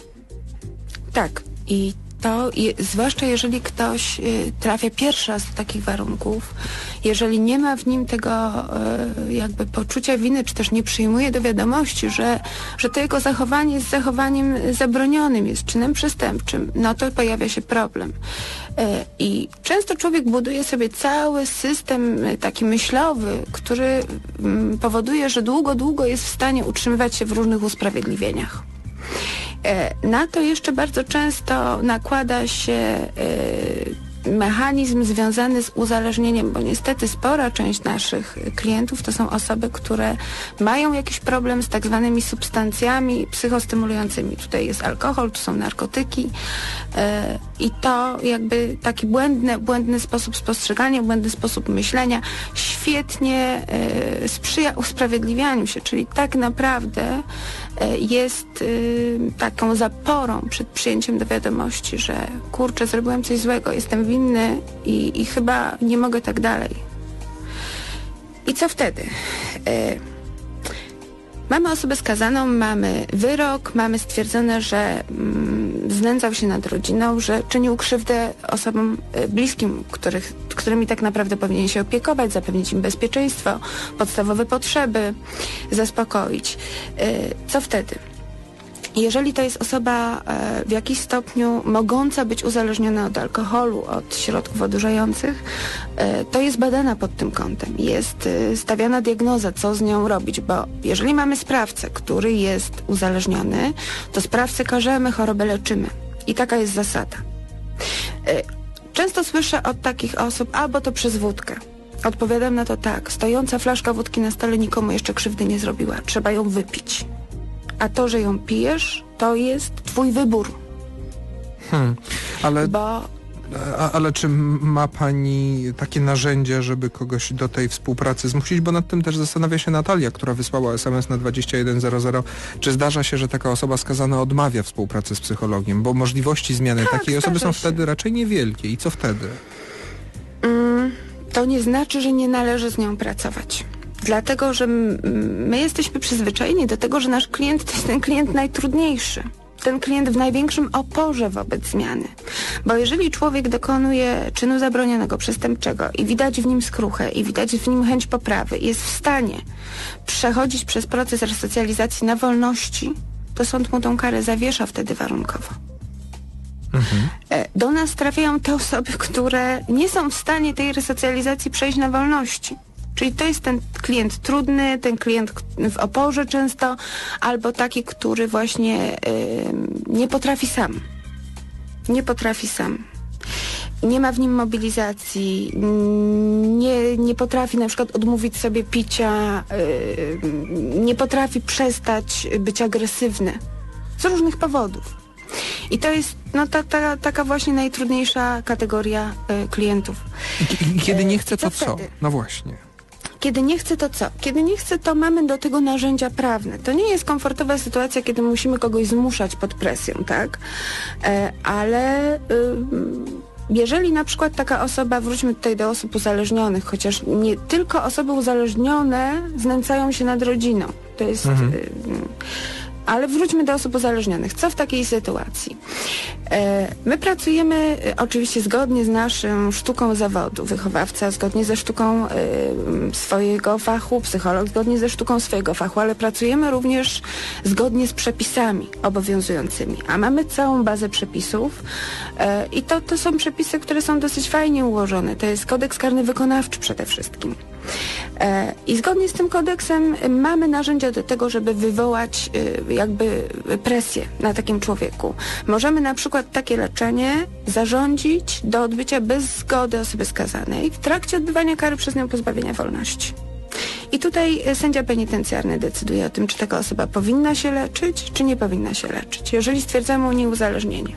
Tak. I to, je, zwłaszcza jeżeli ktoś y, trafia pierwszy raz do takich warunków, jeżeli nie ma w nim tego y, jakby poczucia winy, czy też nie przyjmuje do wiadomości, że, że to jego zachowanie jest zachowaniem zabronionym, jest czynem przestępczym, no to pojawia się problem. Y, I często człowiek buduje sobie cały system y, taki myślowy, który y, powoduje, że długo, długo jest w stanie utrzymywać się w różnych usprawiedliwieniach. Na to jeszcze bardzo często nakłada się mechanizm związany z uzależnieniem, bo niestety spora część naszych klientów to są osoby, które mają jakiś problem z tak zwanymi substancjami psychostymulującymi. Tutaj jest alkohol, tu są narkotyki yy, i to jakby taki błędny, błędny sposób spostrzegania, błędny sposób myślenia świetnie yy, sprzyja usprawiedliwianiu się, czyli tak naprawdę yy, jest yy, taką zaporą przed przyjęciem do wiadomości, że kurczę, zrobiłem coś złego, jestem winny i, i chyba nie mogę tak dalej. I co wtedy? Yy, Mamy osobę skazaną, mamy wyrok, mamy stwierdzone, że mm, znęcał się nad rodziną, że czynił krzywdę osobom y, bliskim, których, którymi tak naprawdę powinien się opiekować, zapewnić im bezpieczeństwo, podstawowe potrzeby, zaspokoić. Y, co wtedy? Jeżeli to jest osoba e, w jakiś stopniu mogąca być uzależniona od alkoholu, od środków odurzających, e, to jest badana pod tym kątem. Jest e, stawiana diagnoza, co z nią robić, bo jeżeli mamy sprawcę, który jest uzależniony, to sprawcę karzemy, chorobę leczymy. I taka jest zasada. E, często słyszę od takich osób, albo to przez wódkę. Odpowiadam na to tak, stojąca flaszka wódki na stole nikomu jeszcze krzywdy nie zrobiła, trzeba ją wypić. A to, że ją pijesz, to jest twój wybór. Hmm, ale, Bo... a, ale czy ma pani takie narzędzia, żeby kogoś do tej współpracy zmusić? Bo nad tym też zastanawia się Natalia, która wysłała es em es na dwadzieścia jeden zero zero. Czy zdarza się, że taka osoba skazana odmawia współpracy z psychologiem? Bo możliwości zmiany tak, takiej osoby są się. wtedy raczej niewielkie. I co wtedy? Mm, to nie znaczy, że nie należy z nią pracować. Dlatego, że my jesteśmy przyzwyczajeni do tego, że nasz klient to jest ten klient najtrudniejszy. Ten klient w największym oporze wobec zmiany. Bo jeżeli człowiek dokonuje czynu zabronionego, przestępczego i widać w nim skruchę i widać w nim chęć poprawy i jest w stanie przechodzić przez proces resocjalizacji na wolności, to sąd mu tą karę zawiesza wtedy warunkowo. Mhm. Do nas trafiają te osoby, które nie są w stanie tej resocjalizacji przejść na wolności. Czyli to jest ten klient trudny, ten klient w oporze często, albo taki, który właśnie y, nie potrafi sam. Nie potrafi sam. Nie ma w nim mobilizacji, nie, nie potrafi na przykład odmówić sobie picia, y, nie potrafi przestać być agresywny. Z różnych powodów. I to jest no, ta, ta, taka właśnie najtrudniejsza kategoria y, klientów. I kiedy nie chce, to co? co? No właśnie. Kiedy nie chce, to co? Kiedy nie chce, to mamy do tego narzędzia prawne. To nie jest komfortowa sytuacja, kiedy musimy kogoś zmuszać pod presją, tak? E, ale y, jeżeli na przykład taka osoba, wróćmy tutaj do osób uzależnionych, chociaż nie tylko osoby uzależnione znęcają się nad rodziną. To jest... Mhm. Y, Ale wróćmy do osób uzależnionych. Co w takiej sytuacji? E, my pracujemy e, oczywiście zgodnie z naszą sztuką zawodu. Wychowawca zgodnie ze sztuką e, swojego fachu, psycholog zgodnie ze sztuką swojego fachu, ale pracujemy również zgodnie z przepisami obowiązującymi. A mamy całą bazę przepisów e, i to, to są przepisy, które są dosyć fajnie ułożone. To jest kodeks karny wykonawczy przede wszystkim. E, I zgodnie z tym kodeksem mamy narzędzia do tego, żeby wywołać e, jakby presję na takim człowieku. Możemy na przykład takie leczenie zarządzić do odbycia bez zgody osoby skazanej w trakcie odbywania kary przez nią pozbawienia wolności. I tutaj sędzia penitencjarny decyduje o tym, czy taka osoba powinna się leczyć, czy nie powinna się leczyć, jeżeli stwierdzamy u niej uzależnienie.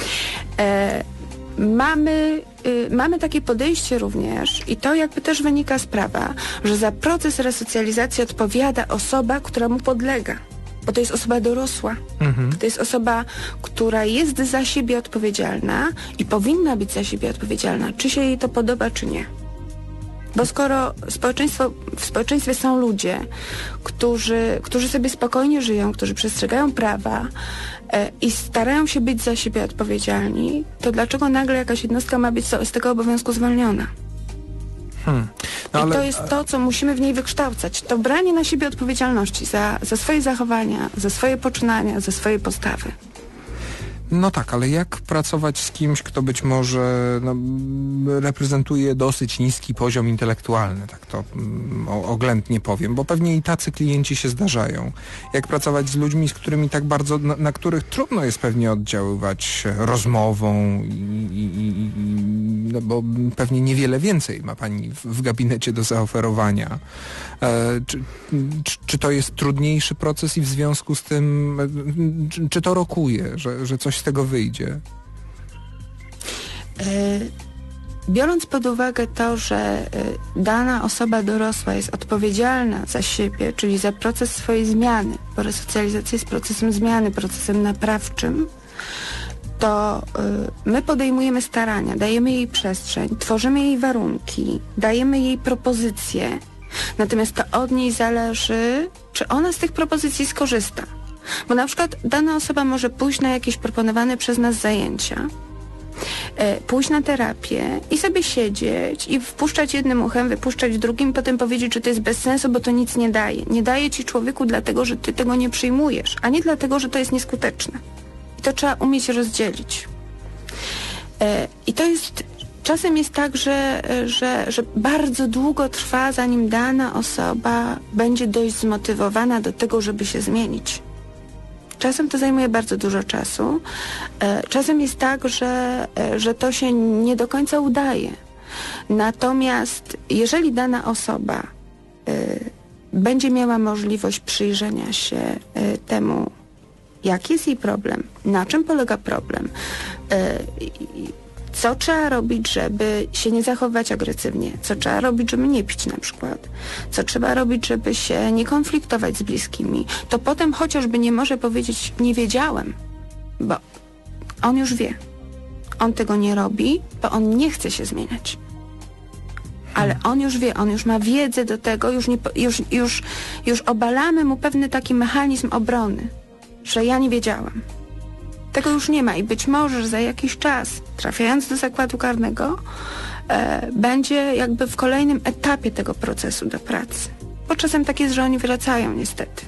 E, Mamy, y, mamy takie podejście również i to jakby też wynika z prawa, że za proces resocjalizacji odpowiada osoba, która mu podlega, bo to jest osoba dorosła. Mhm. To jest osoba, która jest za siebie odpowiedzialna i powinna być za siebie odpowiedzialna, czy się jej to podoba, czy nie. Bo skoro społeczeństwo, w społeczeństwie są ludzie, którzy, którzy sobie spokojnie żyją, którzy przestrzegają prawa e, i starają się być za siebie odpowiedzialni, to dlaczego nagle jakaś jednostka ma być z tego obowiązku zwolniona? Hmm. No I ale... to jest to, co musimy w niej wykształcać. To branie na siebie odpowiedzialności za, za swoje zachowania, za swoje poczynania, za swoje postawy. No tak, ale jak pracować z kimś, kto być może no, reprezentuje dosyć niski poziom intelektualny, tak to mm, oględnie powiem, bo pewnie i tacy klienci się zdarzają. Jak pracować z ludźmi, z którymi tak bardzo, na, na których trudno jest pewnie oddziaływać rozmową, i, i, i, no bo pewnie niewiele więcej ma pani w, w gabinecie do zaoferowania. E, czy, czy, czy to jest trudniejszy proces i w związku z tym, czy, czy to rokuje, że, że coś z tego wyjdzie? Biorąc pod uwagę to, że dana osoba dorosła jest odpowiedzialna za siebie, czyli za proces swojej zmiany, bo resocjalizacja jest procesem zmiany, procesem naprawczym, to my podejmujemy starania, dajemy jej przestrzeń, tworzymy jej warunki, dajemy jej propozycje, natomiast to od niej zależy, czy ona z tych propozycji skorzysta. Bo na przykład dana osoba może pójść na jakieś proponowane przez nas zajęcia, e, pójść na terapię i sobie siedzieć i wpuszczać jednym uchem, wypuszczać drugim, potem powiedzieć, że to jest bez sensu, bo to nic nie daje. Nie daje ci, człowieku, dlatego, że ty tego nie przyjmujesz, a nie dlatego, że to jest nieskuteczne. I to trzeba umieć rozdzielić. E, I to jest... Czasem jest tak, że, że, że bardzo długo trwa, zanim dana osoba będzie dość zmotywowana do tego, żeby się zmienić. Czasem to zajmuje bardzo dużo czasu. Czasem jest tak, że, że to się nie do końca udaje. Natomiast jeżeli dana osoba y, będzie miała możliwość przyjrzenia się y, temu, jaki jest jej problem, na czym polega problem, y, co trzeba robić, żeby się nie zachowywać agresywnie, co trzeba robić, żeby nie pić na przykład, co trzeba robić, żeby się nie konfliktować z bliskimi, to potem chociażby nie może powiedzieć nie wiedziałem, bo on już wie. On tego nie robi, bo on nie chce się zmieniać. Ale on już wie, on już ma wiedzę do tego, już, nie, już, już, już obalamy mu pewny taki mechanizm obrony, że ja nie wiedziałam. Tego już nie ma i być może za jakiś czas, trafiając do zakładu karnego, e, będzie jakby w kolejnym etapie tego procesu do pracy. Bo czasem tak jest, że oni wracają niestety.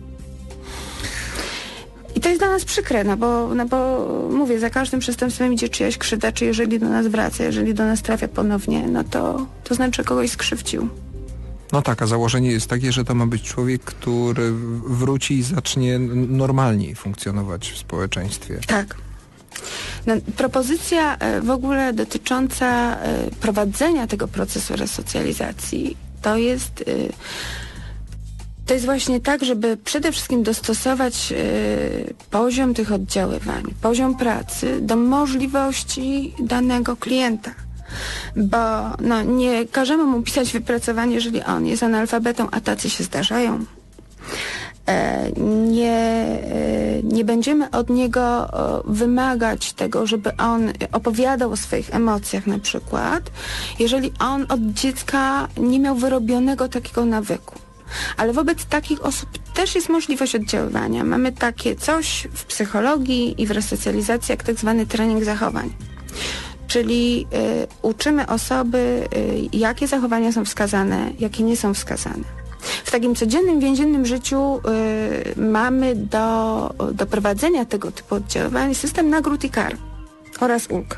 I to jest dla nas przykre, no bo, no bo mówię, za każdym przestępstwem idzie czyjaś krzywda, czy jeżeli do nas wraca, jeżeli do nas trafia ponownie, no to, to znaczy, że kogoś skrzywdził. No tak, a założenie jest takie, że to ma być człowiek, który wróci i zacznie normalniej funkcjonować w społeczeństwie. Tak. No, propozycja w ogóle dotycząca prowadzenia tego procesu resocjalizacji to jest, to jest właśnie tak, żeby przede wszystkim dostosować poziom tych oddziaływań, poziom pracy do możliwości danego klienta. Bo no, nie każemy mu pisać wypracowanie, jeżeli on jest analfabetą, a tacy się zdarzają. E, nie, e, nie będziemy od niego o, wymagać tego, żeby on opowiadał o swoich emocjach na przykład, jeżeli on od dziecka nie miał wyrobionego takiego nawyku. Ale wobec takich osób też jest możliwość oddziaływania. Mamy takie coś w psychologii i w resocjalizacji jak tak zwany trening zachowań. Czyli y, uczymy osoby, y, jakie zachowania są wskazane, jakie nie są wskazane. W takim codziennym, więziennym życiu y, mamy do, do prowadzenia tego typu oddziaływań system nagród i kar oraz ulg.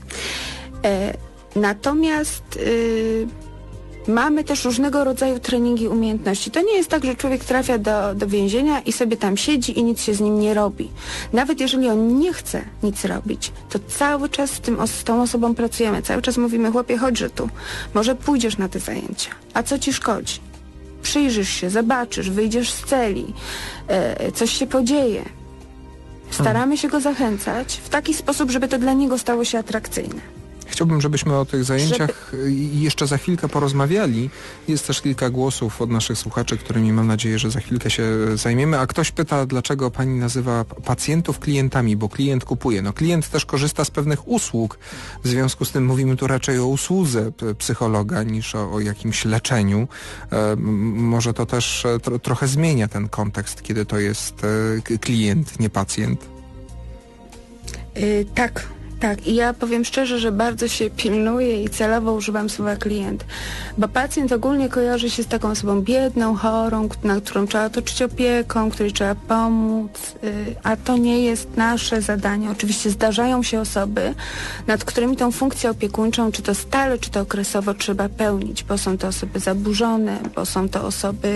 Y, natomiast y, mamy też różnego rodzaju treningi umiejętności. To nie jest tak, że człowiek trafia do, do więzienia i sobie tam siedzi i nic się z nim nie robi. Nawet jeżeli on nie chce nic robić, to cały czas z, tym, z tą osobą pracujemy. Cały czas mówimy, chłopie, chodźże tu. Może pójdziesz na te zajęcia. A co ci szkodzi? Przyjrzysz się, zobaczysz, wyjdziesz z celi, e, coś się podzieje. Staramy się go zachęcać w taki sposób, żeby to dla niego stało się atrakcyjne. Chciałbym, żebyśmy o tych zajęciach Żeby... jeszcze za chwilkę porozmawiali. Jest też kilka głosów od naszych słuchaczy, którymi mam nadzieję, że za chwilkę się zajmiemy. A ktoś pyta, dlaczego pani nazywa pacjentów klientami, bo klient kupuje. No klient też korzysta z pewnych usług. W związku z tym mówimy tu raczej o usłudze psychologa niż o, o jakimś leczeniu. E, może to też tro, trochę zmienia ten kontekst, kiedy to jest e, klient, nie pacjent. Yy, tak. Tak, i ja powiem szczerze, że bardzo się pilnuję i celowo używam słowa klient, bo pacjent ogólnie kojarzy się z taką osobą biedną, chorą, na którą trzeba otoczyć opieką, której trzeba pomóc, a to nie jest nasze zadanie. Oczywiście zdarzają się osoby, nad którymi tą funkcję opiekuńczą, czy to stale, czy to okresowo trzeba pełnić, bo są to osoby zaburzone, bo są to osoby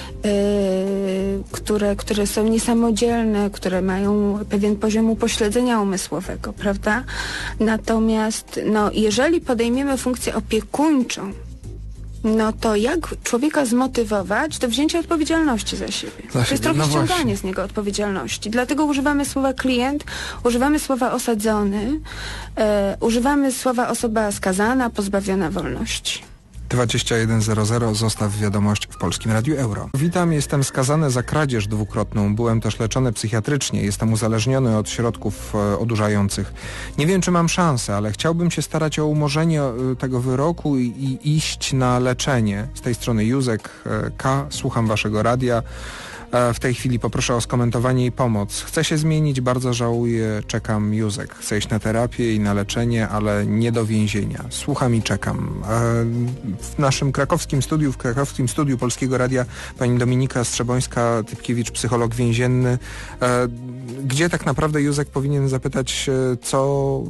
Yy, które, które są niesamodzielne, które mają pewien poziom upośledzenia umysłowego, prawda? Natomiast no, jeżeli podejmiemy funkcję opiekuńczą, no to jak człowieka zmotywować do wzięcia odpowiedzialności za siebie? Za siebie. To jest trochę No ściąganie właśnie. z niego odpowiedzialności. Dlatego używamy słowa klient, używamy słowa osadzony, e, używamy słowa osoba skazana, pozbawiona wolności. dwadzieścia jeden zero zero, zostaw wiadomość w Polskim Radiu Euro. Witam, jestem skazany za kradzież dwukrotną. Byłem też leczony psychiatrycznie. Jestem uzależniony od środków e, odurzających. Nie wiem, czy mam szansę, ale chciałbym się starać o umorzenie e, tego wyroku i, i iść na leczenie. Z tej strony Józek e, K. Słucham waszego radia. W tej chwili poproszę o skomentowanie i pomoc. Chcę się zmienić, bardzo żałuję, czekam. Józek. Chcę iść na terapię i na leczenie, ale nie do więzienia. Słucham i czekam. W naszym krakowskim studiu, w krakowskim studiu Polskiego Radia pani Dominika Strzebońska-Typkiewicz, psycholog więzienny. Gdzie tak naprawdę Józek powinien zapytać, co,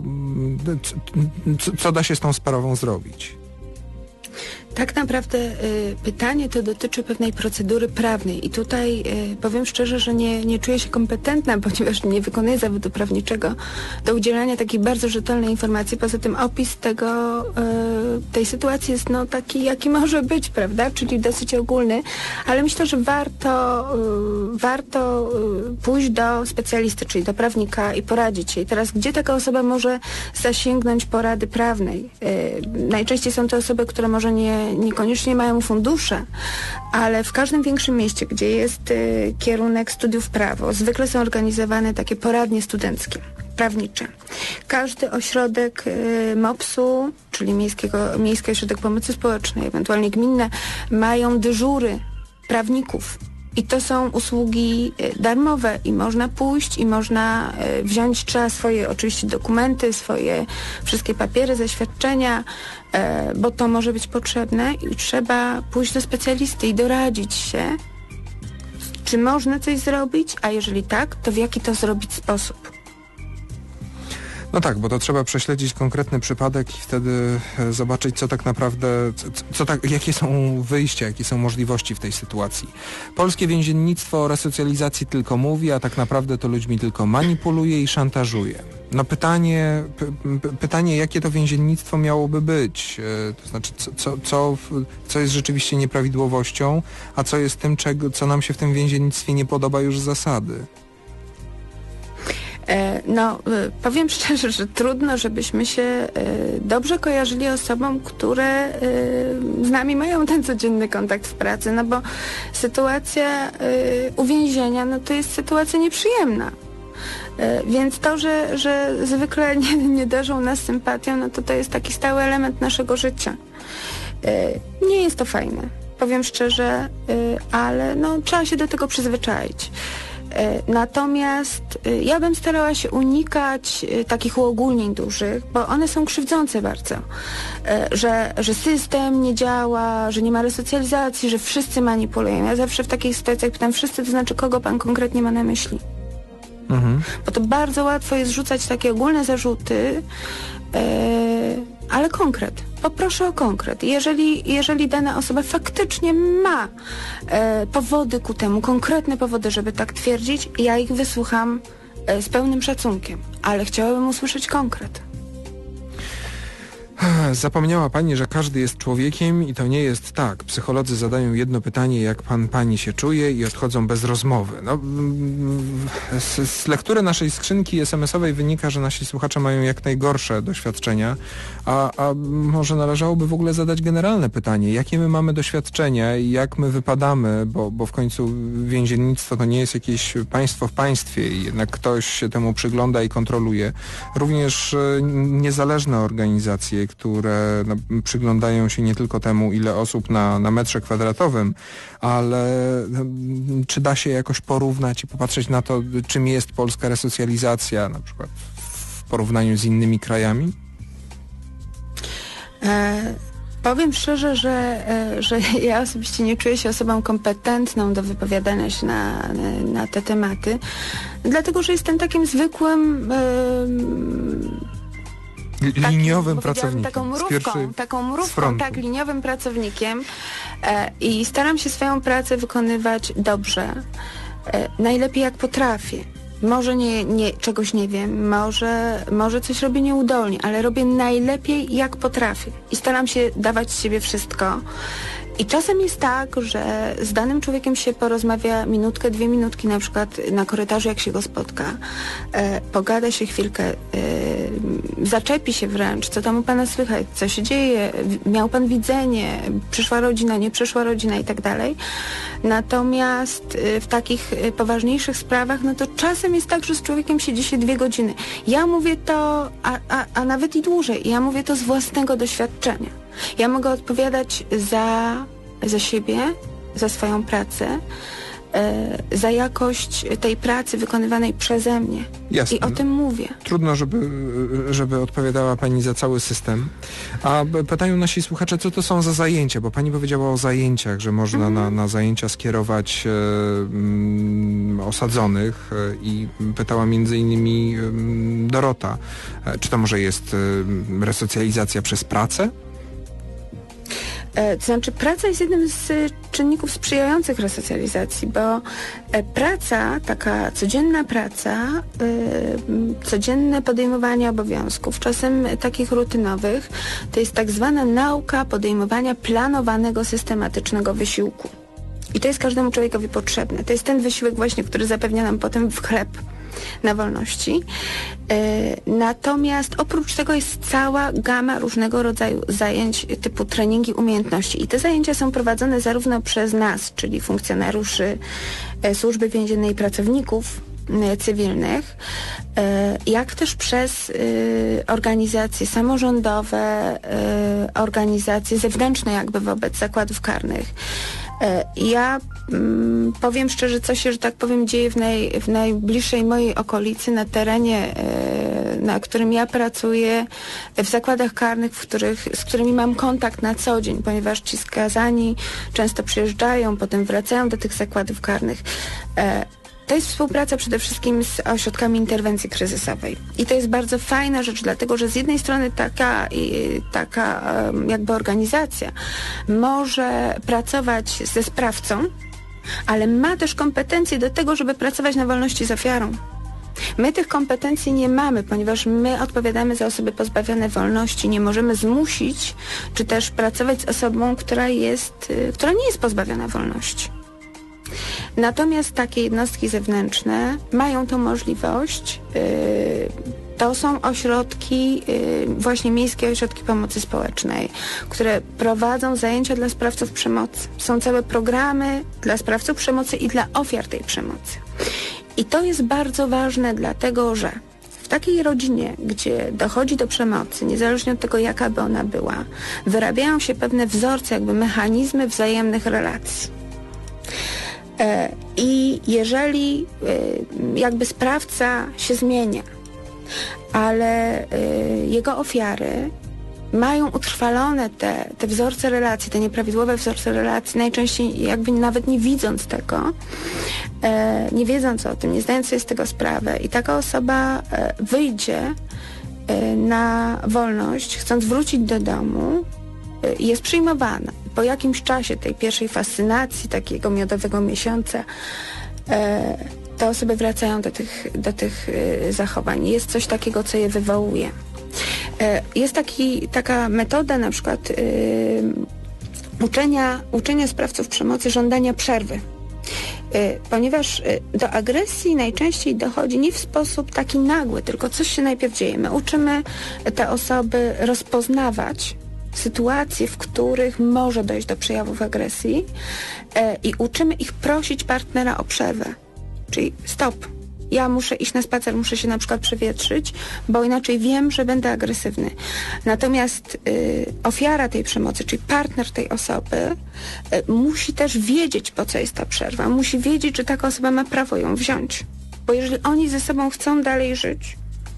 co, co da się z tą sprawą zrobić? Tak naprawdę y, pytanie to dotyczy pewnej procedury prawnej i tutaj y, powiem szczerze, że nie, nie czuję się kompetentna, ponieważ nie wykonuję zawodu prawniczego do udzielania takiej bardzo rzetelnej informacji. Poza tym opis tego, y, tej sytuacji jest no taki, jaki może być, prawda, czyli dosyć ogólny, ale myślę, że warto, y, warto y, pójść do specjalisty, czyli do prawnika i poradzić się. I teraz, gdzie taka osoba może zasięgnąć porady prawnej? Y, najczęściej są to osoby, które może nie niekoniecznie mają fundusze, ale w każdym większym mieście, gdzie jest y, kierunek studiów prawo, zwykle są organizowane takie poradnie studenckie, prawnicze. Każdy ośrodek y, mopsu, czyli miejskiego, Miejski Ośrodek Pomocy Społecznej, ewentualnie gminne, mają dyżury prawników. I to są usługi y, darmowe i można pójść i można y, wziąć, trzeba swoje oczywiście dokumenty, swoje wszystkie papiery, zaświadczenia, y, bo to może być potrzebne i trzeba pójść do specjalisty i doradzić się, czy można coś zrobić, a jeżeli tak, to w jaki to zrobić sposób. No tak, bo to trzeba prześledzić konkretny przypadek i wtedy e, zobaczyć, co tak naprawdę, co, co tak, jakie są wyjścia, jakie są możliwości w tej sytuacji. Polskie więziennictwo o resocjalizacji tylko mówi, a tak naprawdę to ludźmi tylko manipuluje i szantażuje. No pytanie, p- pytanie jakie to więziennictwo miałoby być? E, to znaczy, co, co, co, co jest rzeczywiście nieprawidłowością, a co jest tym, czego, co nam się w tym więziennictwie nie podoba już z zasady. No, powiem szczerze, że trudno, żebyśmy się dobrze kojarzyli osobom, które z nami mają ten codzienny kontakt w pracy, no bo sytuacja uwięzienia, no to jest sytuacja nieprzyjemna. Więc to, że, że zwykle nie, nie darzą nas sympatią, no to to jest taki stały element naszego życia. Nie jest to fajne, powiem szczerze, ale no, trzeba się do tego przyzwyczaić. Natomiast ja bym starała się unikać takich uogólnień dużych, bo one są krzywdzące bardzo. Że, że system nie działa, że nie ma resocjalizacji, że wszyscy manipulują. Ja zawsze w takich sytuacjach pytam, wszyscy, to znaczy kogo pan konkretnie ma na myśli? Mhm. Bo to bardzo łatwo jest rzucać takie ogólne zarzuty, ale konkret. Poproszę o konkret. Jeżeli, jeżeli dana osoba faktycznie ma e, powody ku temu, konkretne powody, żeby tak twierdzić, ja ich wysłucham e, z pełnym szacunkiem, ale chciałabym usłyszeć konkret. Zapomniała pani, że każdy jest człowiekiem i to nie jest tak. Psycholodzy zadają jedno pytanie, jak pan, pani się czuje i odchodzą bez rozmowy. No, z, z lektury naszej skrzynki es em esowej wynika, że nasi słuchacze mają jak najgorsze doświadczenia, a, a może należałoby w ogóle zadać generalne pytanie, jakie my mamy doświadczenia i jak my wypadamy, bo, bo w końcu więziennictwo to nie jest jakieś państwo w państwie i jednak ktoś się temu przygląda i kontroluje. Również niezależne organizacje, które no, przyglądają się nie tylko temu, ile osób na, na metrze kwadratowym, ale no, czy da się jakoś porównać i popatrzeć na to, czym jest polska resocjalizacja, na przykład w porównaniu z innymi krajami? E, powiem szczerze, że, e, że ja osobiście nie czuję się osobą kompetentną do wypowiadania się na, na, na te tematy, dlatego że jestem takim zwykłym e, liniowym takim, pracownikiem. Taką mrówką, pierwszy, taką mrówką, tak, liniowym pracownikiem e, i staram się swoją pracę wykonywać dobrze, e, najlepiej jak potrafię. Może nie, nie, czegoś nie wiem, może, może coś robię nieudolnie, ale robię najlepiej jak potrafię i staram się dawać z siebie wszystko. I czasem jest tak, że z danym człowiekiem się porozmawia minutkę, dwie minutki na przykład na korytarzu, jak się go spotka, e, pogada się chwilkę, e, zaczepi się wręcz, co tam u pana słychać, co się dzieje, miał pan widzenie, przyszła rodzina, nie przyszła rodzina i tak dalej. Natomiast e, w takich e, poważniejszych sprawach, no to czasem jest tak, że z człowiekiem siedzi się dwie godziny. Ja mówię to, a, a, a nawet i dłużej, ja mówię to z własnego doświadczenia. Ja mogę odpowiadać za, za siebie, za swoją pracę, e, za jakość tej pracy wykonywanej przeze mnie. Jasne. I o tym mówię. Trudno, żeby, żeby odpowiadała pani za cały system. A pytają nasi słuchacze, co to są za zajęcia, bo pani powiedziała o zajęciach, że można mhm. na, na zajęcia skierować e, m, osadzonych e, i pytała między innymi e, Dorota, e, czy to może jest e, resocjalizacja przez pracę? To znaczy praca jest jednym z czynników sprzyjających resocjalizacji, bo praca, taka codzienna praca, codzienne podejmowanie obowiązków, czasem takich rutynowych, to jest tak zwana nauka podejmowania planowanego, systematycznego wysiłku. I to jest każdemu człowiekowi potrzebne. To jest ten wysiłek właśnie, który zapewnia nam potem w chleb na wolności. Yy, natomiast oprócz tego jest cała gama różnego rodzaju zajęć typu treningi umiejętności. I te zajęcia są prowadzone zarówno przez nas, czyli funkcjonariuszy yy, służby więziennej i pracowników yy, cywilnych, yy, jak też przez yy, organizacje samorządowe, yy, organizacje zewnętrzne jakby wobec zakładów karnych. Ja mm, powiem szczerze, co się, że tak powiem, dzieje w, naj, w najbliższej mojej okolicy, na terenie, e, na którym ja pracuję, w zakładach karnych, w których, z którymi mam kontakt na co dzień, ponieważ ci skazani często przyjeżdżają, potem wracają do tych zakładów karnych. E, To jest współpraca przede wszystkim z ośrodkami interwencji kryzysowej. I to jest bardzo fajna rzecz, dlatego że z jednej strony taka, taka jakby organizacja może pracować ze sprawcą, ale ma też kompetencje do tego, żeby pracować na wolności z ofiarą. My tych kompetencji nie mamy, ponieważ my odpowiadamy za osoby pozbawione wolności. Nie możemy zmusić, czy też pracować z osobą, która jest, która nie jest pozbawiona wolności. Natomiast takie jednostki zewnętrzne mają tą możliwość. To są ośrodki, właśnie miejskie ośrodki pomocy społecznej, które prowadzą zajęcia dla sprawców przemocy. Są całe programy dla sprawców przemocy i dla ofiar tej przemocy. I to jest bardzo ważne, dlatego że w takiej rodzinie, gdzie dochodzi do przemocy, niezależnie od tego, jaka by ona była, wyrabiają się pewne wzorce, jakby mechanizmy wzajemnych relacji. I jeżeli jakby sprawca się zmienia, ale jego ofiary mają utrwalone te, te wzorce relacji, te nieprawidłowe wzorce relacji, najczęściej jakby nawet nie widząc tego, nie wiedząc o tym, nie zdając sobie z tego sprawy, i taka osoba wyjdzie na wolność, chcąc wrócić do domu, i jest przyjmowana. Po jakimś czasie tej pierwszej fascynacji, takiego miodowego miesiąca, e, te osoby wracają do tych, do tych e, zachowań. Jest coś takiego, co je wywołuje. E, jest taki, taka metoda na przykład e, uczenia, uczenia sprawców przemocy żądania przerwy. E, ponieważ e, do agresji najczęściej dochodzi nie w sposób taki nagły, tylko coś się najpierw dzieje. My uczymy te osoby rozpoznawać sytuacje, w których może dojść do przejawów agresji e, i uczymy ich prosić partnera o przerwę. Czyli stop, ja muszę iść na spacer, muszę się na przykład przewietrzyć, bo inaczej wiem, że będę agresywny. Natomiast y, ofiara tej przemocy, czyli partner tej osoby y, musi też wiedzieć, po co jest ta przerwa. Musi wiedzieć, że taka osoba ma prawo ją wziąć. Bo jeżeli oni ze sobą chcą dalej żyć,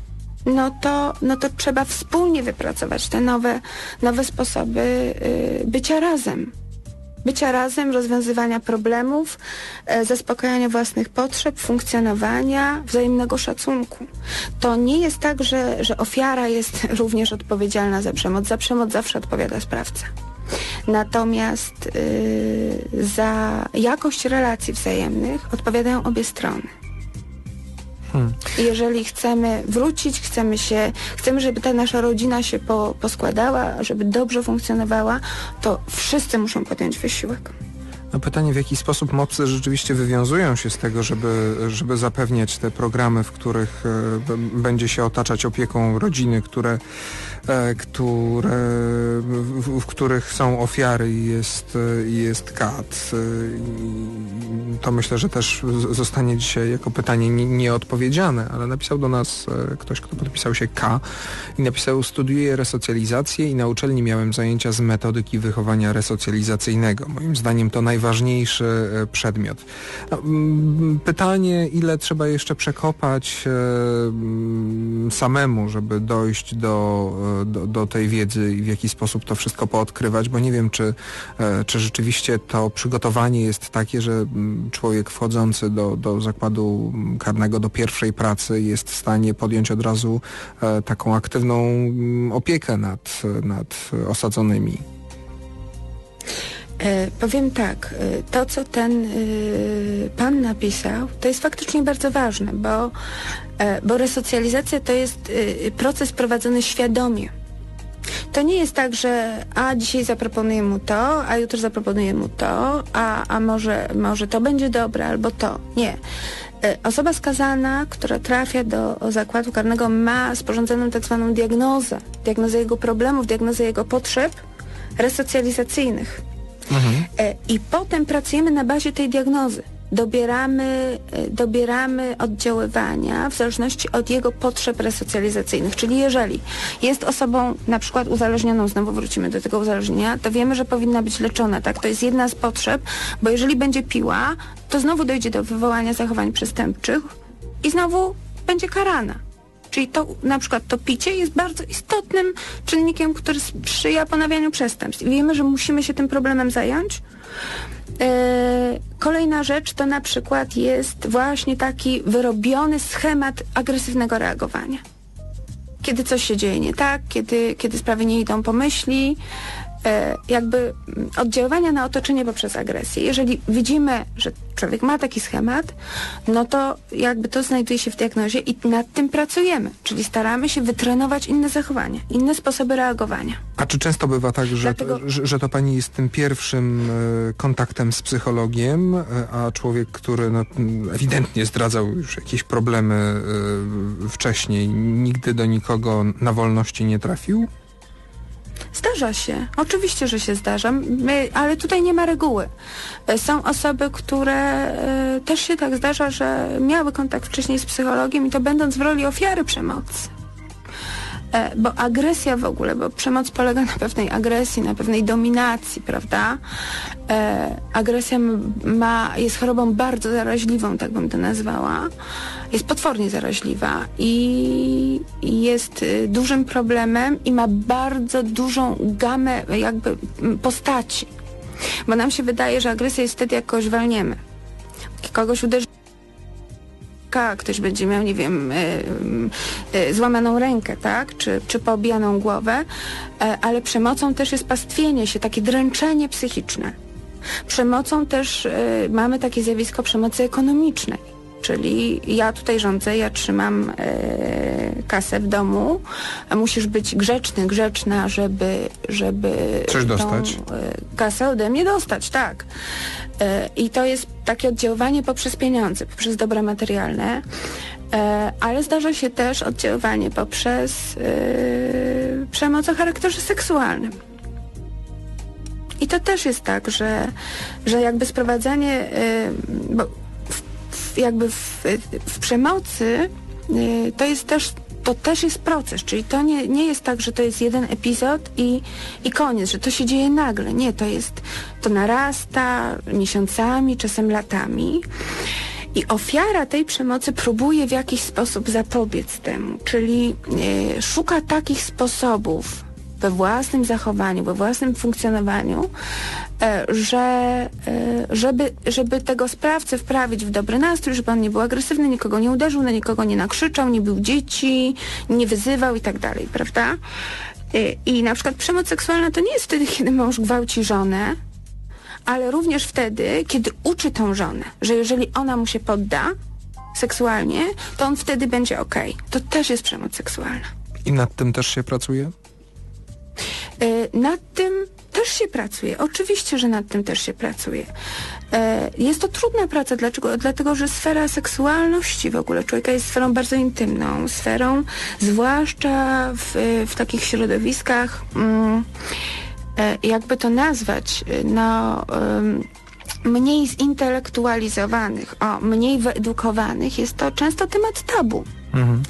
no to, no to trzeba wspólnie wypracować te nowe, nowe sposoby y, bycia razem. Bycia razem, rozwiązywania problemów, e, zaspokajania własnych potrzeb, funkcjonowania, wzajemnego szacunku. To nie jest tak, że, że ofiara jest również odpowiedzialna za przemoc. Za przemoc zawsze odpowiada sprawca. Natomiast y, za jakość relacji wzajemnych odpowiadają obie strony. Hmm. Jeżeli chcemy wrócić, chcemy się, chcemy, żeby ta nasza rodzina się po, poskładała, żeby dobrze funkcjonowała, to wszyscy muszą podjąć wysiłek. No pytanie, w jaki sposób mopsy rzeczywiście wywiązują się z tego, żeby, żeby zapewniać te programy, w których e, będzie się otaczać opieką rodziny, które, e, które, w, w których są ofiary i jest, e, jest kat. E, to myślę, że też zostanie dzisiaj jako pytanie nie, nieodpowiedziane, ale napisał do nas e, ktoś, kto podpisał się K i napisał: studiuję resocjalizację i na uczelni miałem zajęcia z metodyki wychowania resocjalizacyjnego. Moim zdaniem to najważniejsze ważniejszy przedmiot. No, pytanie, ile trzeba jeszcze przekopać e, samemu, żeby dojść do, do, do tej wiedzy i w jaki sposób to wszystko poodkrywać, bo nie wiem, czy, e, czy rzeczywiście to przygotowanie jest takie, że człowiek wchodzący do, do zakładu karnego, do pierwszej pracy jest w stanie podjąć od razu e, taką aktywną opiekę nad, nad osadzonymi. E, powiem tak, e, to co ten e, pan napisał, to jest faktycznie bardzo ważne, bo, e, bo resocjalizacja to jest e, proces prowadzony świadomie. To nie jest tak, że a dzisiaj zaproponuję mu to, a jutro zaproponuję mu to, a, a może, może to będzie dobre, albo to. Nie. E, osoba skazana, która trafia do zakładu karnego, ma sporządzoną tak zwaną diagnozę, diagnozę jego problemów, diagnozę jego potrzeb resocjalizacyjnych. Mhm. I potem pracujemy na bazie tej diagnozy. Dobieramy, dobieramy oddziaływania w zależności od jego potrzeb resocjalizacyjnych. Czyli jeżeli jest osobą na przykład uzależnioną, znowu wrócimy do tego uzależnienia, to wiemy, że powinna być leczona, tak? To jest jedna z potrzeb, bo jeżeli będzie piła, to znowu dojdzie do wywołania zachowań przestępczych i znowu będzie karana. Czyli to, na przykład to picie jest bardzo istotnym czynnikiem, który sprzyja ponawianiu przestępstw. I wiemy, że musimy się tym problemem zająć. Yy, kolejna rzecz to na przykład jest właśnie taki wyrobiony schemat agresywnego reagowania. Kiedy coś się dzieje nie tak, kiedy, kiedy sprawy nie idą po myśli, jakby oddziaływania na otoczenie poprzez agresję. Jeżeli widzimy, że człowiek ma taki schemat, no to jakby to znajduje się w diagnozie i nad tym pracujemy. Czyli staramy się wytrenować inne zachowania, inne sposoby reagowania. A czy często bywa tak, że, Dlatego... to, że, że to pani jest tym pierwszym e, kontaktem z psychologiem, e, a człowiek, który no, ewidentnie zdradzał już jakieś problemy e, wcześniej, nigdy do nikogo na wolności nie trafił? Zdarza się. Oczywiście, że się zdarza, My, ale tutaj nie ma reguły. Są osoby, które y, też się tak zdarza, że miały kontakt wcześniej z psychologiem i to będąc w roli ofiary przemocy. E, bo agresja w ogóle, bo przemoc polega na pewnej agresji, na pewnej dominacji, prawda? E, agresja ma, jest chorobą bardzo zaraźliwą, tak bym to nazwała. Jest potwornie zaraźliwa i, i jest y, dużym problemem i ma bardzo dużą gamę jakby postaci. Bo nam się wydaje, że agresja jest wtedy, jak kogoś walniemy. Kogoś uderzy, ktoś będzie miał, nie wiem, y, y, złamaną rękę, tak? Czy, czy pobijaną głowę, y, ale przemocą też jest pastwienie się, takie dręczenie psychiczne. Przemocą też y, mamy takie zjawisko przemocy ekonomicznej. Czyli ja tutaj rządzę, ja trzymam e, kasę w domu, a musisz być grzeczny, grzeczna, żeby, żeby coś tą dostać. E, kasę ode mnie dostać, tak. E, I to jest takie oddziaływanie poprzez pieniądze, poprzez dobra materialne, e, ale zdarza się też oddziaływanie poprzez e, przemoc o charakterze seksualnym. I to też jest tak, że, że jakby sprowadzanie, e, bo jakby w, w przemocy y, to jest też, to też jest proces, czyli to nie, nie jest tak, że to jest jeden epizod i, i koniec, że to się dzieje nagle. Nie, to jest, to narasta miesiącami, czasem latami I ofiara tej przemocy próbuje w jakiś sposób zapobiec temu, czyli e, szuka takich sposobów we własnym zachowaniu, we własnym funkcjonowaniu, e, że e, żeby, żeby tego sprawcę wprawić w dobry nastrój, żeby on nie był agresywny, nikogo nie uderzył, na nikogo nie nakrzyczał, nie bił dzieci, nie wyzywał i tak dalej, prawda? E, I na przykład przemoc seksualna to nie jest wtedy, kiedy mąż gwałci żonę, ale również wtedy, kiedy uczy tą żonę, że jeżeli ona mu się podda seksualnie, to on wtedy będzie okej. To też jest przemoc seksualna. I nad tym też się pracuje? Yy, nad tym też się pracuje. Oczywiście, że nad tym też się pracuje. Yy, jest to trudna praca. Dlaczego? Dlatego, że sfera seksualności w ogóle człowieka jest sferą bardzo intymną. Sferą, zwłaszcza w, w takich środowiskach... Mm, jakby to nazwać, no, mniej zintelektualizowanych, o, mniej wyedukowanych, jest to często temat tabu. Mhm.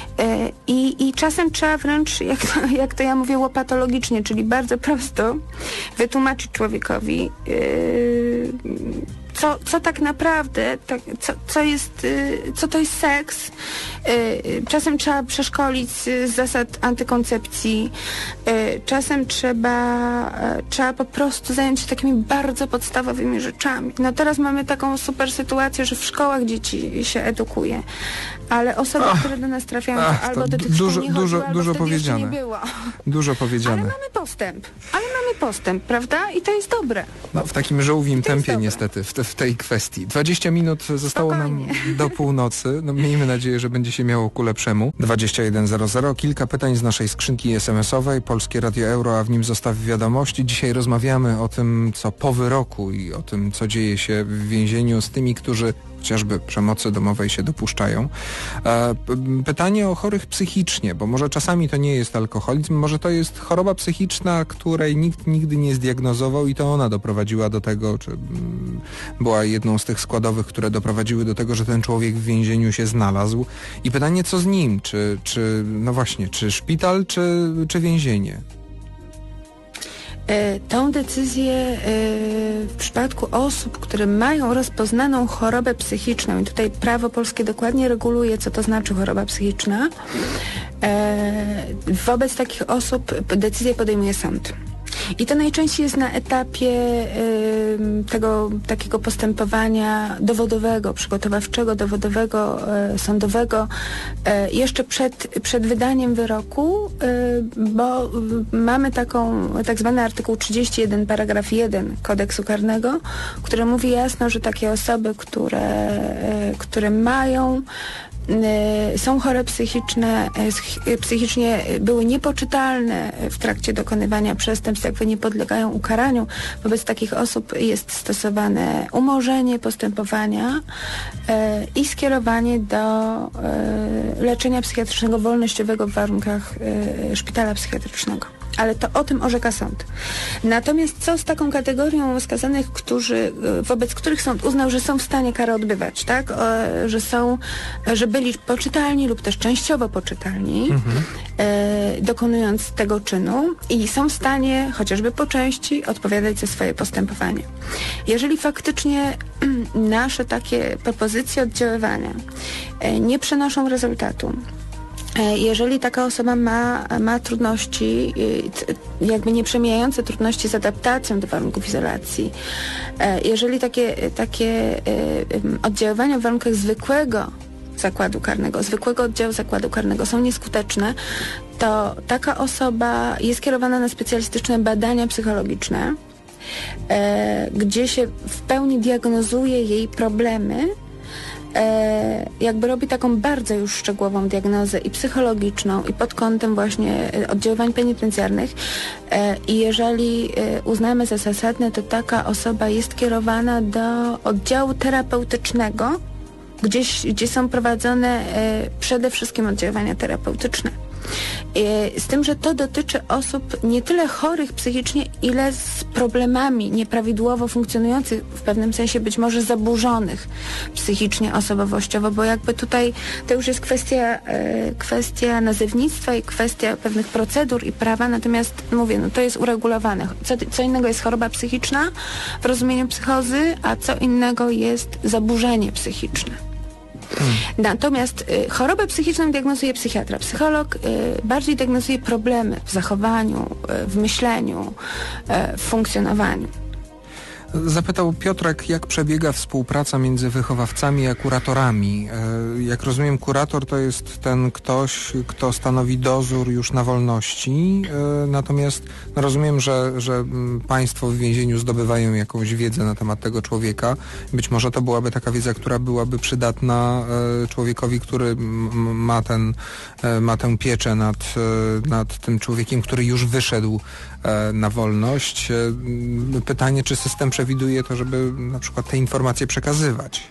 I, I czasem trzeba wręcz, jak to, jak to ja mówię, łopatologicznie, czyli bardzo prosto wytłumaczyć człowiekowi, yy, co, co tak naprawdę, tak, co, co, jest, yy, co to jest seks. Yy, czasem trzeba przeszkolić z zasad antykoncepcji. Yy, czasem trzeba, yy, trzeba po prostu zająć się takimi bardzo podstawowymi rzeczami. No teraz mamy taką super sytuację, że w szkołach dzieci się edukuje, ale osoby, ach, które do nas trafiają, ach, albo do tych dużo, szkół nie dużo, chodziły, dużo albo powiedziane. nie było. Dużo powiedziane. Ale mamy postęp, ale mamy postęp, prawda? I to jest dobre. No, w takim żółwim tempie niestety, w, te, w tej kwestii. dwadzieścia minut zostało Spokojnie. nam do północy. No, miejmy nadzieję, że będzie się miało ku lepszemu. dwadzieścia jeden zero zero. Kilka pytań z naszej skrzynki es em esowej. Polskie Radio Euro, a w nim zostaw wiadomości. Dzisiaj rozmawiamy o tym, co po wyroku i o tym, co dzieje się w więzieniu z tymi, którzy chociażby przemocy domowej się dopuszczają. E, pytanie o chorych psychicznie, bo może czasami to nie jest alkoholizm, może to jest choroba psychiczna, której nikt nigdy nie zdiagnozował i to ona doprowadziła do tego, czy mm, była jedną z tych składowych, które doprowadziły do tego, że ten człowiek w więzieniu się znalazł. I pytanie, co z nim? Czy, czy no właśnie, czy szpital, czy, czy więzienie? Tą decyzję w przypadku osób, które mają rozpoznaną chorobę psychiczną, i tutaj prawo polskie dokładnie reguluje, co to znaczy choroba psychiczna, wobec takich osób decyzję podejmuje sąd. I to najczęściej jest na etapie y, tego takiego postępowania dowodowego, przygotowawczego, dowodowego, y, sądowego, y, jeszcze przed, przed wydaniem wyroku, y, bo y, mamy taką, tak zwany artykuł trzydzieści jeden, paragraf jeden Kodeksu Karnego, który mówi jasno, że takie osoby, które, y, które mają są chore psychiczne, psychicznie były niepoczytalne w trakcie dokonywania przestępstw, jakby nie podlegają ukaraniu. Wobec takich osób jest stosowane umorzenie postępowania e, i skierowanie do e, leczenia psychiatrycznego wolnościowego w warunkach e, szpitala psychiatrycznego. Ale to o tym orzeka sąd. Natomiast co z taką kategorią skazanych, którzy, wobec których sąd uznał, że są w stanie karę odbywać, tak? O, że są, że byli poczytalni lub też częściowo poczytalni, mhm. e, dokonując tego czynu i są w stanie chociażby po części odpowiadać za swoje postępowanie. Jeżeli faktycznie nasze takie propozycje oddziaływania e, nie przynoszą rezultatu, jeżeli taka osoba ma, ma trudności, jakby nieprzemijające trudności z adaptacją do warunków izolacji, jeżeli takie, takie oddziaływania w warunkach zwykłego zakładu karnego, zwykłego oddziału zakładu karnego są nieskuteczne, to taka osoba jest kierowana na specjalistyczne badania psychologiczne, gdzie się w pełni diagnozuje jej problemy, E, jakby robi taką bardzo już szczegółową diagnozę i psychologiczną, i pod kątem właśnie oddziaływań penitencjarnych e, i jeżeli e, uznamy za zasadne, to taka osoba jest kierowana do oddziału terapeutycznego, gdzieś, gdzie są prowadzone e, przede wszystkim oddziaływania terapeutyczne. Z tym, że to dotyczy osób nie tyle chorych psychicznie, ile z problemami nieprawidłowo funkcjonujących, w pewnym sensie być może zaburzonych psychicznie, osobowościowo, bo jakby tutaj to już jest kwestia, kwestia nazewnictwa i kwestia pewnych procedur i prawa, natomiast mówię, no to jest uregulowane. Co, co innego jest choroba psychiczna w rozumieniu psychozy, a co innego jest zaburzenie psychiczne. Hmm. Natomiast y, chorobę psychiczną diagnozuje psychiatra. Psycholog y, bardziej diagnozuje problemy w zachowaniu, y, w myśleniu, y, w funkcjonowaniu. Zapytał Piotrek, jak przebiega współpraca między wychowawcami a kuratorami. Jak rozumiem, kurator to jest ten ktoś, kto stanowi dozór już na wolności, natomiast no rozumiem, że, że państwo w więzieniu zdobywają jakąś wiedzę na temat tego człowieka. Być może to byłaby taka wiedza, która byłaby przydatna człowiekowi, który ma, ten, ma tę pieczę nad, nad tym człowiekiem, który już wyszedł na wolność. Pytanie, czy system przewiduje to, żeby na przykład te informacje przekazywać?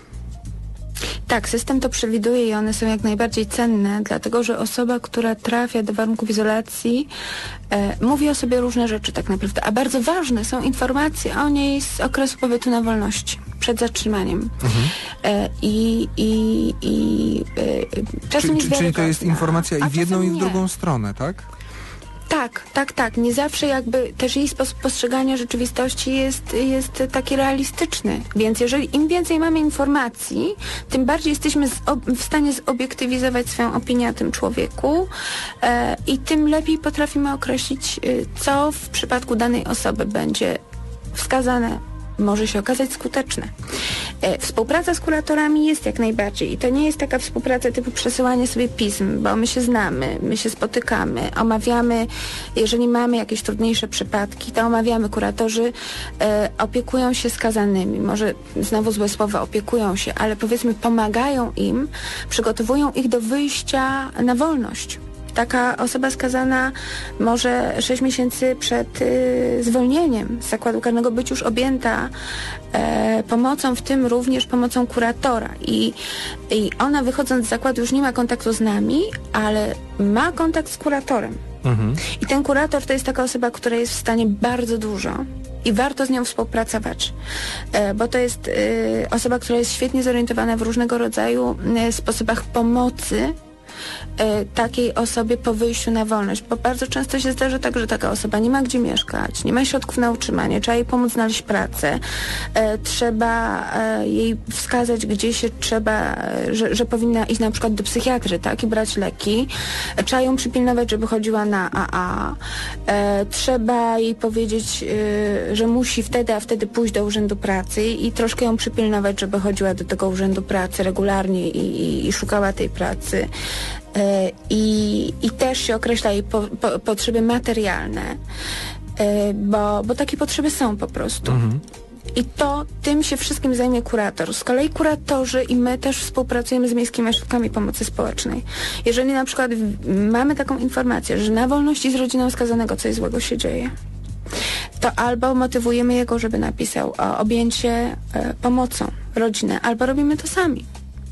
Tak, system to przewiduje i one są jak najbardziej cenne, dlatego że osoba, która trafia do warunków izolacji, e, mówi o sobie różne rzeczy tak naprawdę, a bardzo ważne są informacje o niej z okresu pobytu na wolności, przed zatrzymaniem. Mhm. E, I i, i e, czasem Czy, jest Czyli to jest informacja i w jedną i w nie. drugą stronę, tak? Tak, tak, tak. Nie zawsze jakby też jej sposób postrzegania rzeczywistości jest, jest taki realistyczny. Więc jeżeli im więcej mamy informacji, tym bardziej jesteśmy w stanie zobiektywizować swoją opinię o tym człowieku e, i tym lepiej potrafimy określić, co w przypadku danej osoby będzie wskazane, może się okazać skuteczne. E, współpraca z kuratorami jest jak najbardziej i to nie jest taka współpraca typu przesyłanie sobie pism, bo my się znamy, my się spotykamy, omawiamy, jeżeli mamy jakieś trudniejsze przypadki, to omawiamy. Kuratorzy e, opiekują się skazanymi, może znowu złe słowa, opiekują się, ale powiedzmy pomagają im, przygotowują ich do wyjścia na wolność. Taka osoba skazana może sześć miesięcy przed y, zwolnieniem z zakładu karnego być już objęta e, pomocą, w tym również pomocą kuratora. I, I ona wychodząc z zakładu już nie ma kontaktu z nami, ale ma kontakt z kuratorem. Mhm. I ten kurator to jest taka osoba, która jest w stanie bardzo dużo i warto z nią współpracować, e, bo to jest e, osoba, która jest świetnie zorientowana w różnego rodzaju e, sposobach pomocy takiej osobie po wyjściu na wolność, bo bardzo często się zdarza tak, że taka osoba nie ma gdzie mieszkać, nie ma środków na utrzymanie, trzeba jej pomóc znaleźć pracę, e, trzeba e, jej wskazać, gdzie się trzeba, że, że powinna iść na przykład do psychiatry, tak, i brać leki, e, trzeba ją przypilnować, żeby chodziła na A A, e, trzeba jej powiedzieć, e, że musi wtedy, a wtedy pójść do urzędu pracy i, i troszkę ją przypilnować, żeby chodziła do tego urzędu pracy regularnie i, i, i szukała tej pracy. I, i też się określa jej po, po, potrzeby materialne, bo, bo takie potrzeby są po prostu. Mhm. I to tym się wszystkim zajmie kurator. Z kolei kuratorzy i my też współpracujemy z miejskimi ośrodkami pomocy społecznej. Jeżeli na przykład mamy taką informację, że na wolności z rodziną skazanego coś złego się dzieje, to albo motywujemy jego, żeby napisał o objęcie e, pomocą rodzinę, albo robimy to sami.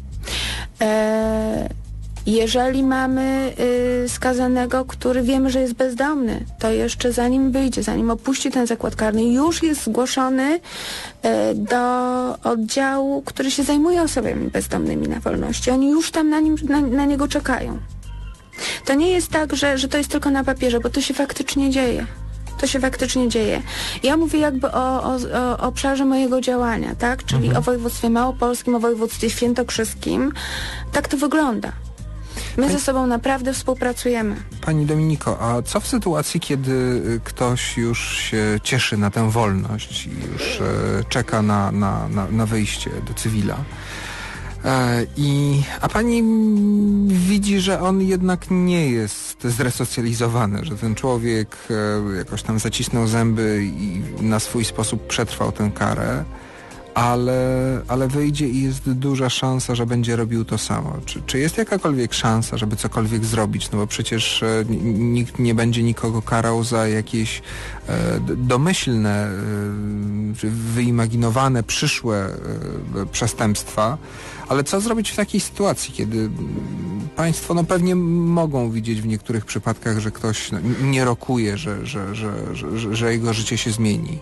E, Jeżeli mamy y, skazanego, który wiemy, że jest bezdomny, to jeszcze zanim wyjdzie, zanim opuści ten zakład karny, już jest zgłoszony y, do oddziału, który się zajmuje osobami bezdomnymi na wolności. Oni już tam na, nim, na, na niego czekają. To nie jest tak, że, że to jest tylko na papierze, bo to się faktycznie dzieje. To się faktycznie dzieje. Ja mówię jakby o, o, o obszarze mojego działania, tak? Czyli mhm. o województwie małopolskim, o województwie świętokrzyskim. Tak to wygląda. My Pani... ze sobą naprawdę współpracujemy. Pani Dominiko, a co w sytuacji, kiedy ktoś już się cieszy na tę wolność i już e, czeka na, na, na, na wyjście do cywila? E, i, a pani widzi, że on jednak nie jest zresocjalizowany, że ten człowiek e, jakoś tam zacisnął zęby i na swój sposób przetrwał tę karę, ale, ale wyjdzie i jest duża szansa, że będzie robił to samo. Czy, czy jest jakakolwiek szansa, żeby cokolwiek zrobić? No bo przecież e, nikt nie będzie nikogo karał za jakieś e, domyślne, e, wyimaginowane, przyszłe e, przestępstwa. Ale co zrobić w takiej sytuacji, kiedy państwo no pewnie mogą widzieć w niektórych przypadkach, że ktoś no, nie rokuje, że, że, że, że, że jego życie się zmieni?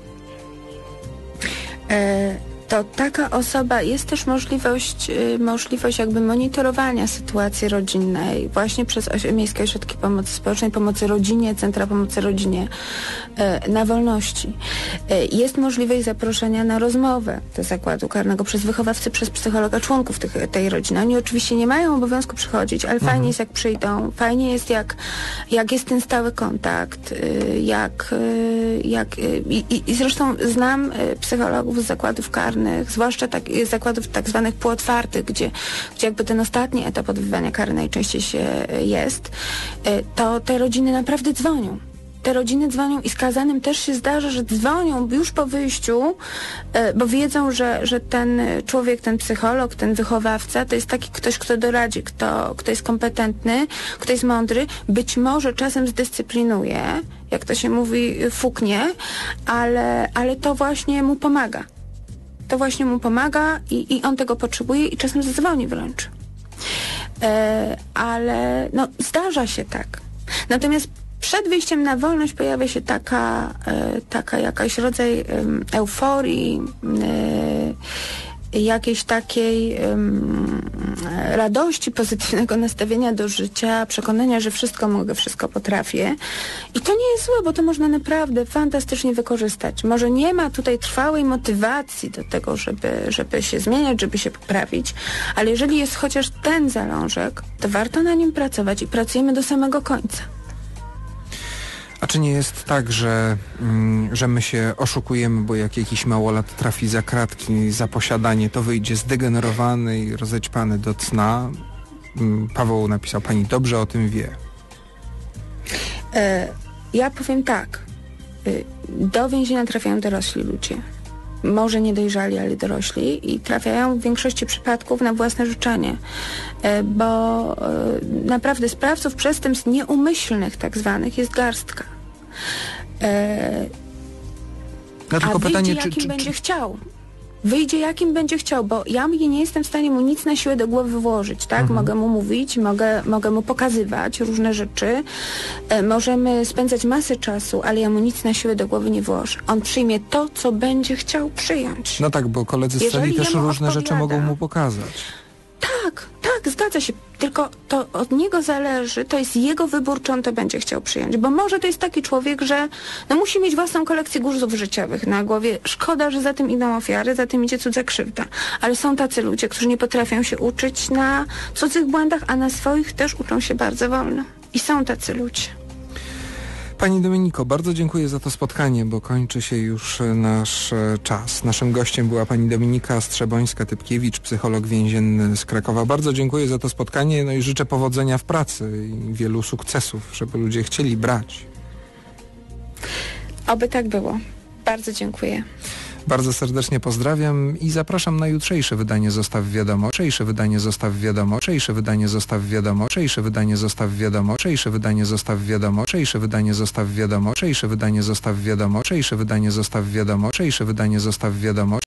E, to taka osoba, jest też możliwość, y, możliwość jakby monitorowania sytuacji rodzinnej właśnie przez oś- Miejskie Ośrodki Pomocy Społecznej, Pomocy Rodzinie, Centra Pomocy Rodzinie y, na wolności. Y, jest możliwość zaproszenia na rozmowę do zakładu karnego przez wychowawcę, przez psychologa, członków tych, tej rodziny. Oni oczywiście nie mają obowiązku przychodzić, ale mhm. fajnie jest jak przyjdą, fajnie jest jak, jak jest ten stały kontakt, y, jak, y, jak y, i, i zresztą znam y, psychologów z zakładów karnych, zwłaszcza tak, zakładów tak zwanych półotwartych, gdzie, gdzie jakby ten ostatni etap odbywania kary najczęściej się jest, to te rodziny naprawdę dzwonią. Te rodziny dzwonią i skazanym też się zdarza, że dzwonią już po wyjściu, bo wiedzą, że, że ten człowiek, ten psycholog, ten wychowawca to jest taki ktoś, kto doradzi, kto, kto jest kompetentny, kto jest mądry, być może czasem zdyscyplinuje, jak to się mówi, fuknie, ale, ale to właśnie mu pomaga. To właśnie mu pomaga i, i on tego potrzebuje i czasem zadzwoni wręcz. E, ale no, zdarza się tak. Natomiast przed wyjściem na wolność pojawia się taka, e, taka jakaś rodzaj e, euforii, e, jakiejś takiej um, radości, pozytywnego nastawienia do życia, przekonania, że wszystko mogę, wszystko potrafię. I to nie jest złe, bo to można naprawdę fantastycznie wykorzystać. Może nie ma tutaj trwałej motywacji do tego, żeby, żeby się zmieniać, żeby się poprawić, ale jeżeli jest chociaż ten zalążek, to warto na nim pracować i pracujemy do samego końca. A czy nie jest tak, że, mm, że my się oszukujemy, bo jak jakiś małolat trafi za kratki, za posiadanie, to wyjdzie zdegenerowany i rozećpany do cna? Mm, Paweł napisał, pani dobrze o tym wie. E, ja powiem tak. Do więzienia trafiają dorośli ludzie. Może nie dojrzali, ale dorośli i trafiają w większości przypadków na własne życzenie, bo naprawdę sprawców przestępstw nieumyślnych tak zwanych jest garstka. No, tylko A wyjdzie pytanie, jakim czy, czy, będzie czy... chciał. Wyjdzie jakim będzie chciał, bo ja nie jestem w stanie mu nic na siłę do głowy włożyć, tak? Mhm. Mogę mu mówić, mogę, mogę mu pokazywać różne rzeczy, e, możemy spędzać masę czasu, ale ja mu nic na siłę do głowy nie włożę. On przyjmie to, co będzie chciał przyjąć. No tak, bo koledzy z celi też różne rzeczy mogą mu pokazać. Tak, tak, zgadza się. Tylko to od niego zależy, to jest jego wybór, czy on to będzie chciał przyjąć. Bo może to jest taki człowiek, że no, musi mieć własną kolekcję guzów życiowych na głowie. Szkoda, że za tym idą ofiary, za tym idzie cudza krzywda. Ale są tacy ludzie, którzy nie potrafią się uczyć na cudzych błędach, a na swoich też uczą się bardzo wolno. I są tacy ludzie. Pani Dominiko, bardzo dziękuję za to spotkanie, bo kończy się już nasz czas. Naszym gościem była pani Dominika Strzebońska-Typkiewicz, psycholog więzienny z Krakowa. Bardzo dziękuję za to spotkanie, no i życzę powodzenia w pracy i wielu sukcesów, żeby ludzie chcieli brać. Oby tak było. Bardzo dziękuję. Bardzo serdecznie pozdrawiam i zapraszam na jutrzejsze wydanie Zostaw Wiadomo, jutrzejsze wydanie Zostaw Wiadomo, jutrzejsze wydanie Zostaw Wiadomo, jutrzejsze wydanie Zostaw Wiadomo, jutrzejsze wydanie Zostaw Wiadomo, jutrzejsze wydanie Zostaw Wiadomo, jutrzejsze wydanie Zostaw Wiadomo, jutrzejsze wydanie Zostaw Wiadomo, jutrzejsze wydanie Zostaw Wiadomo.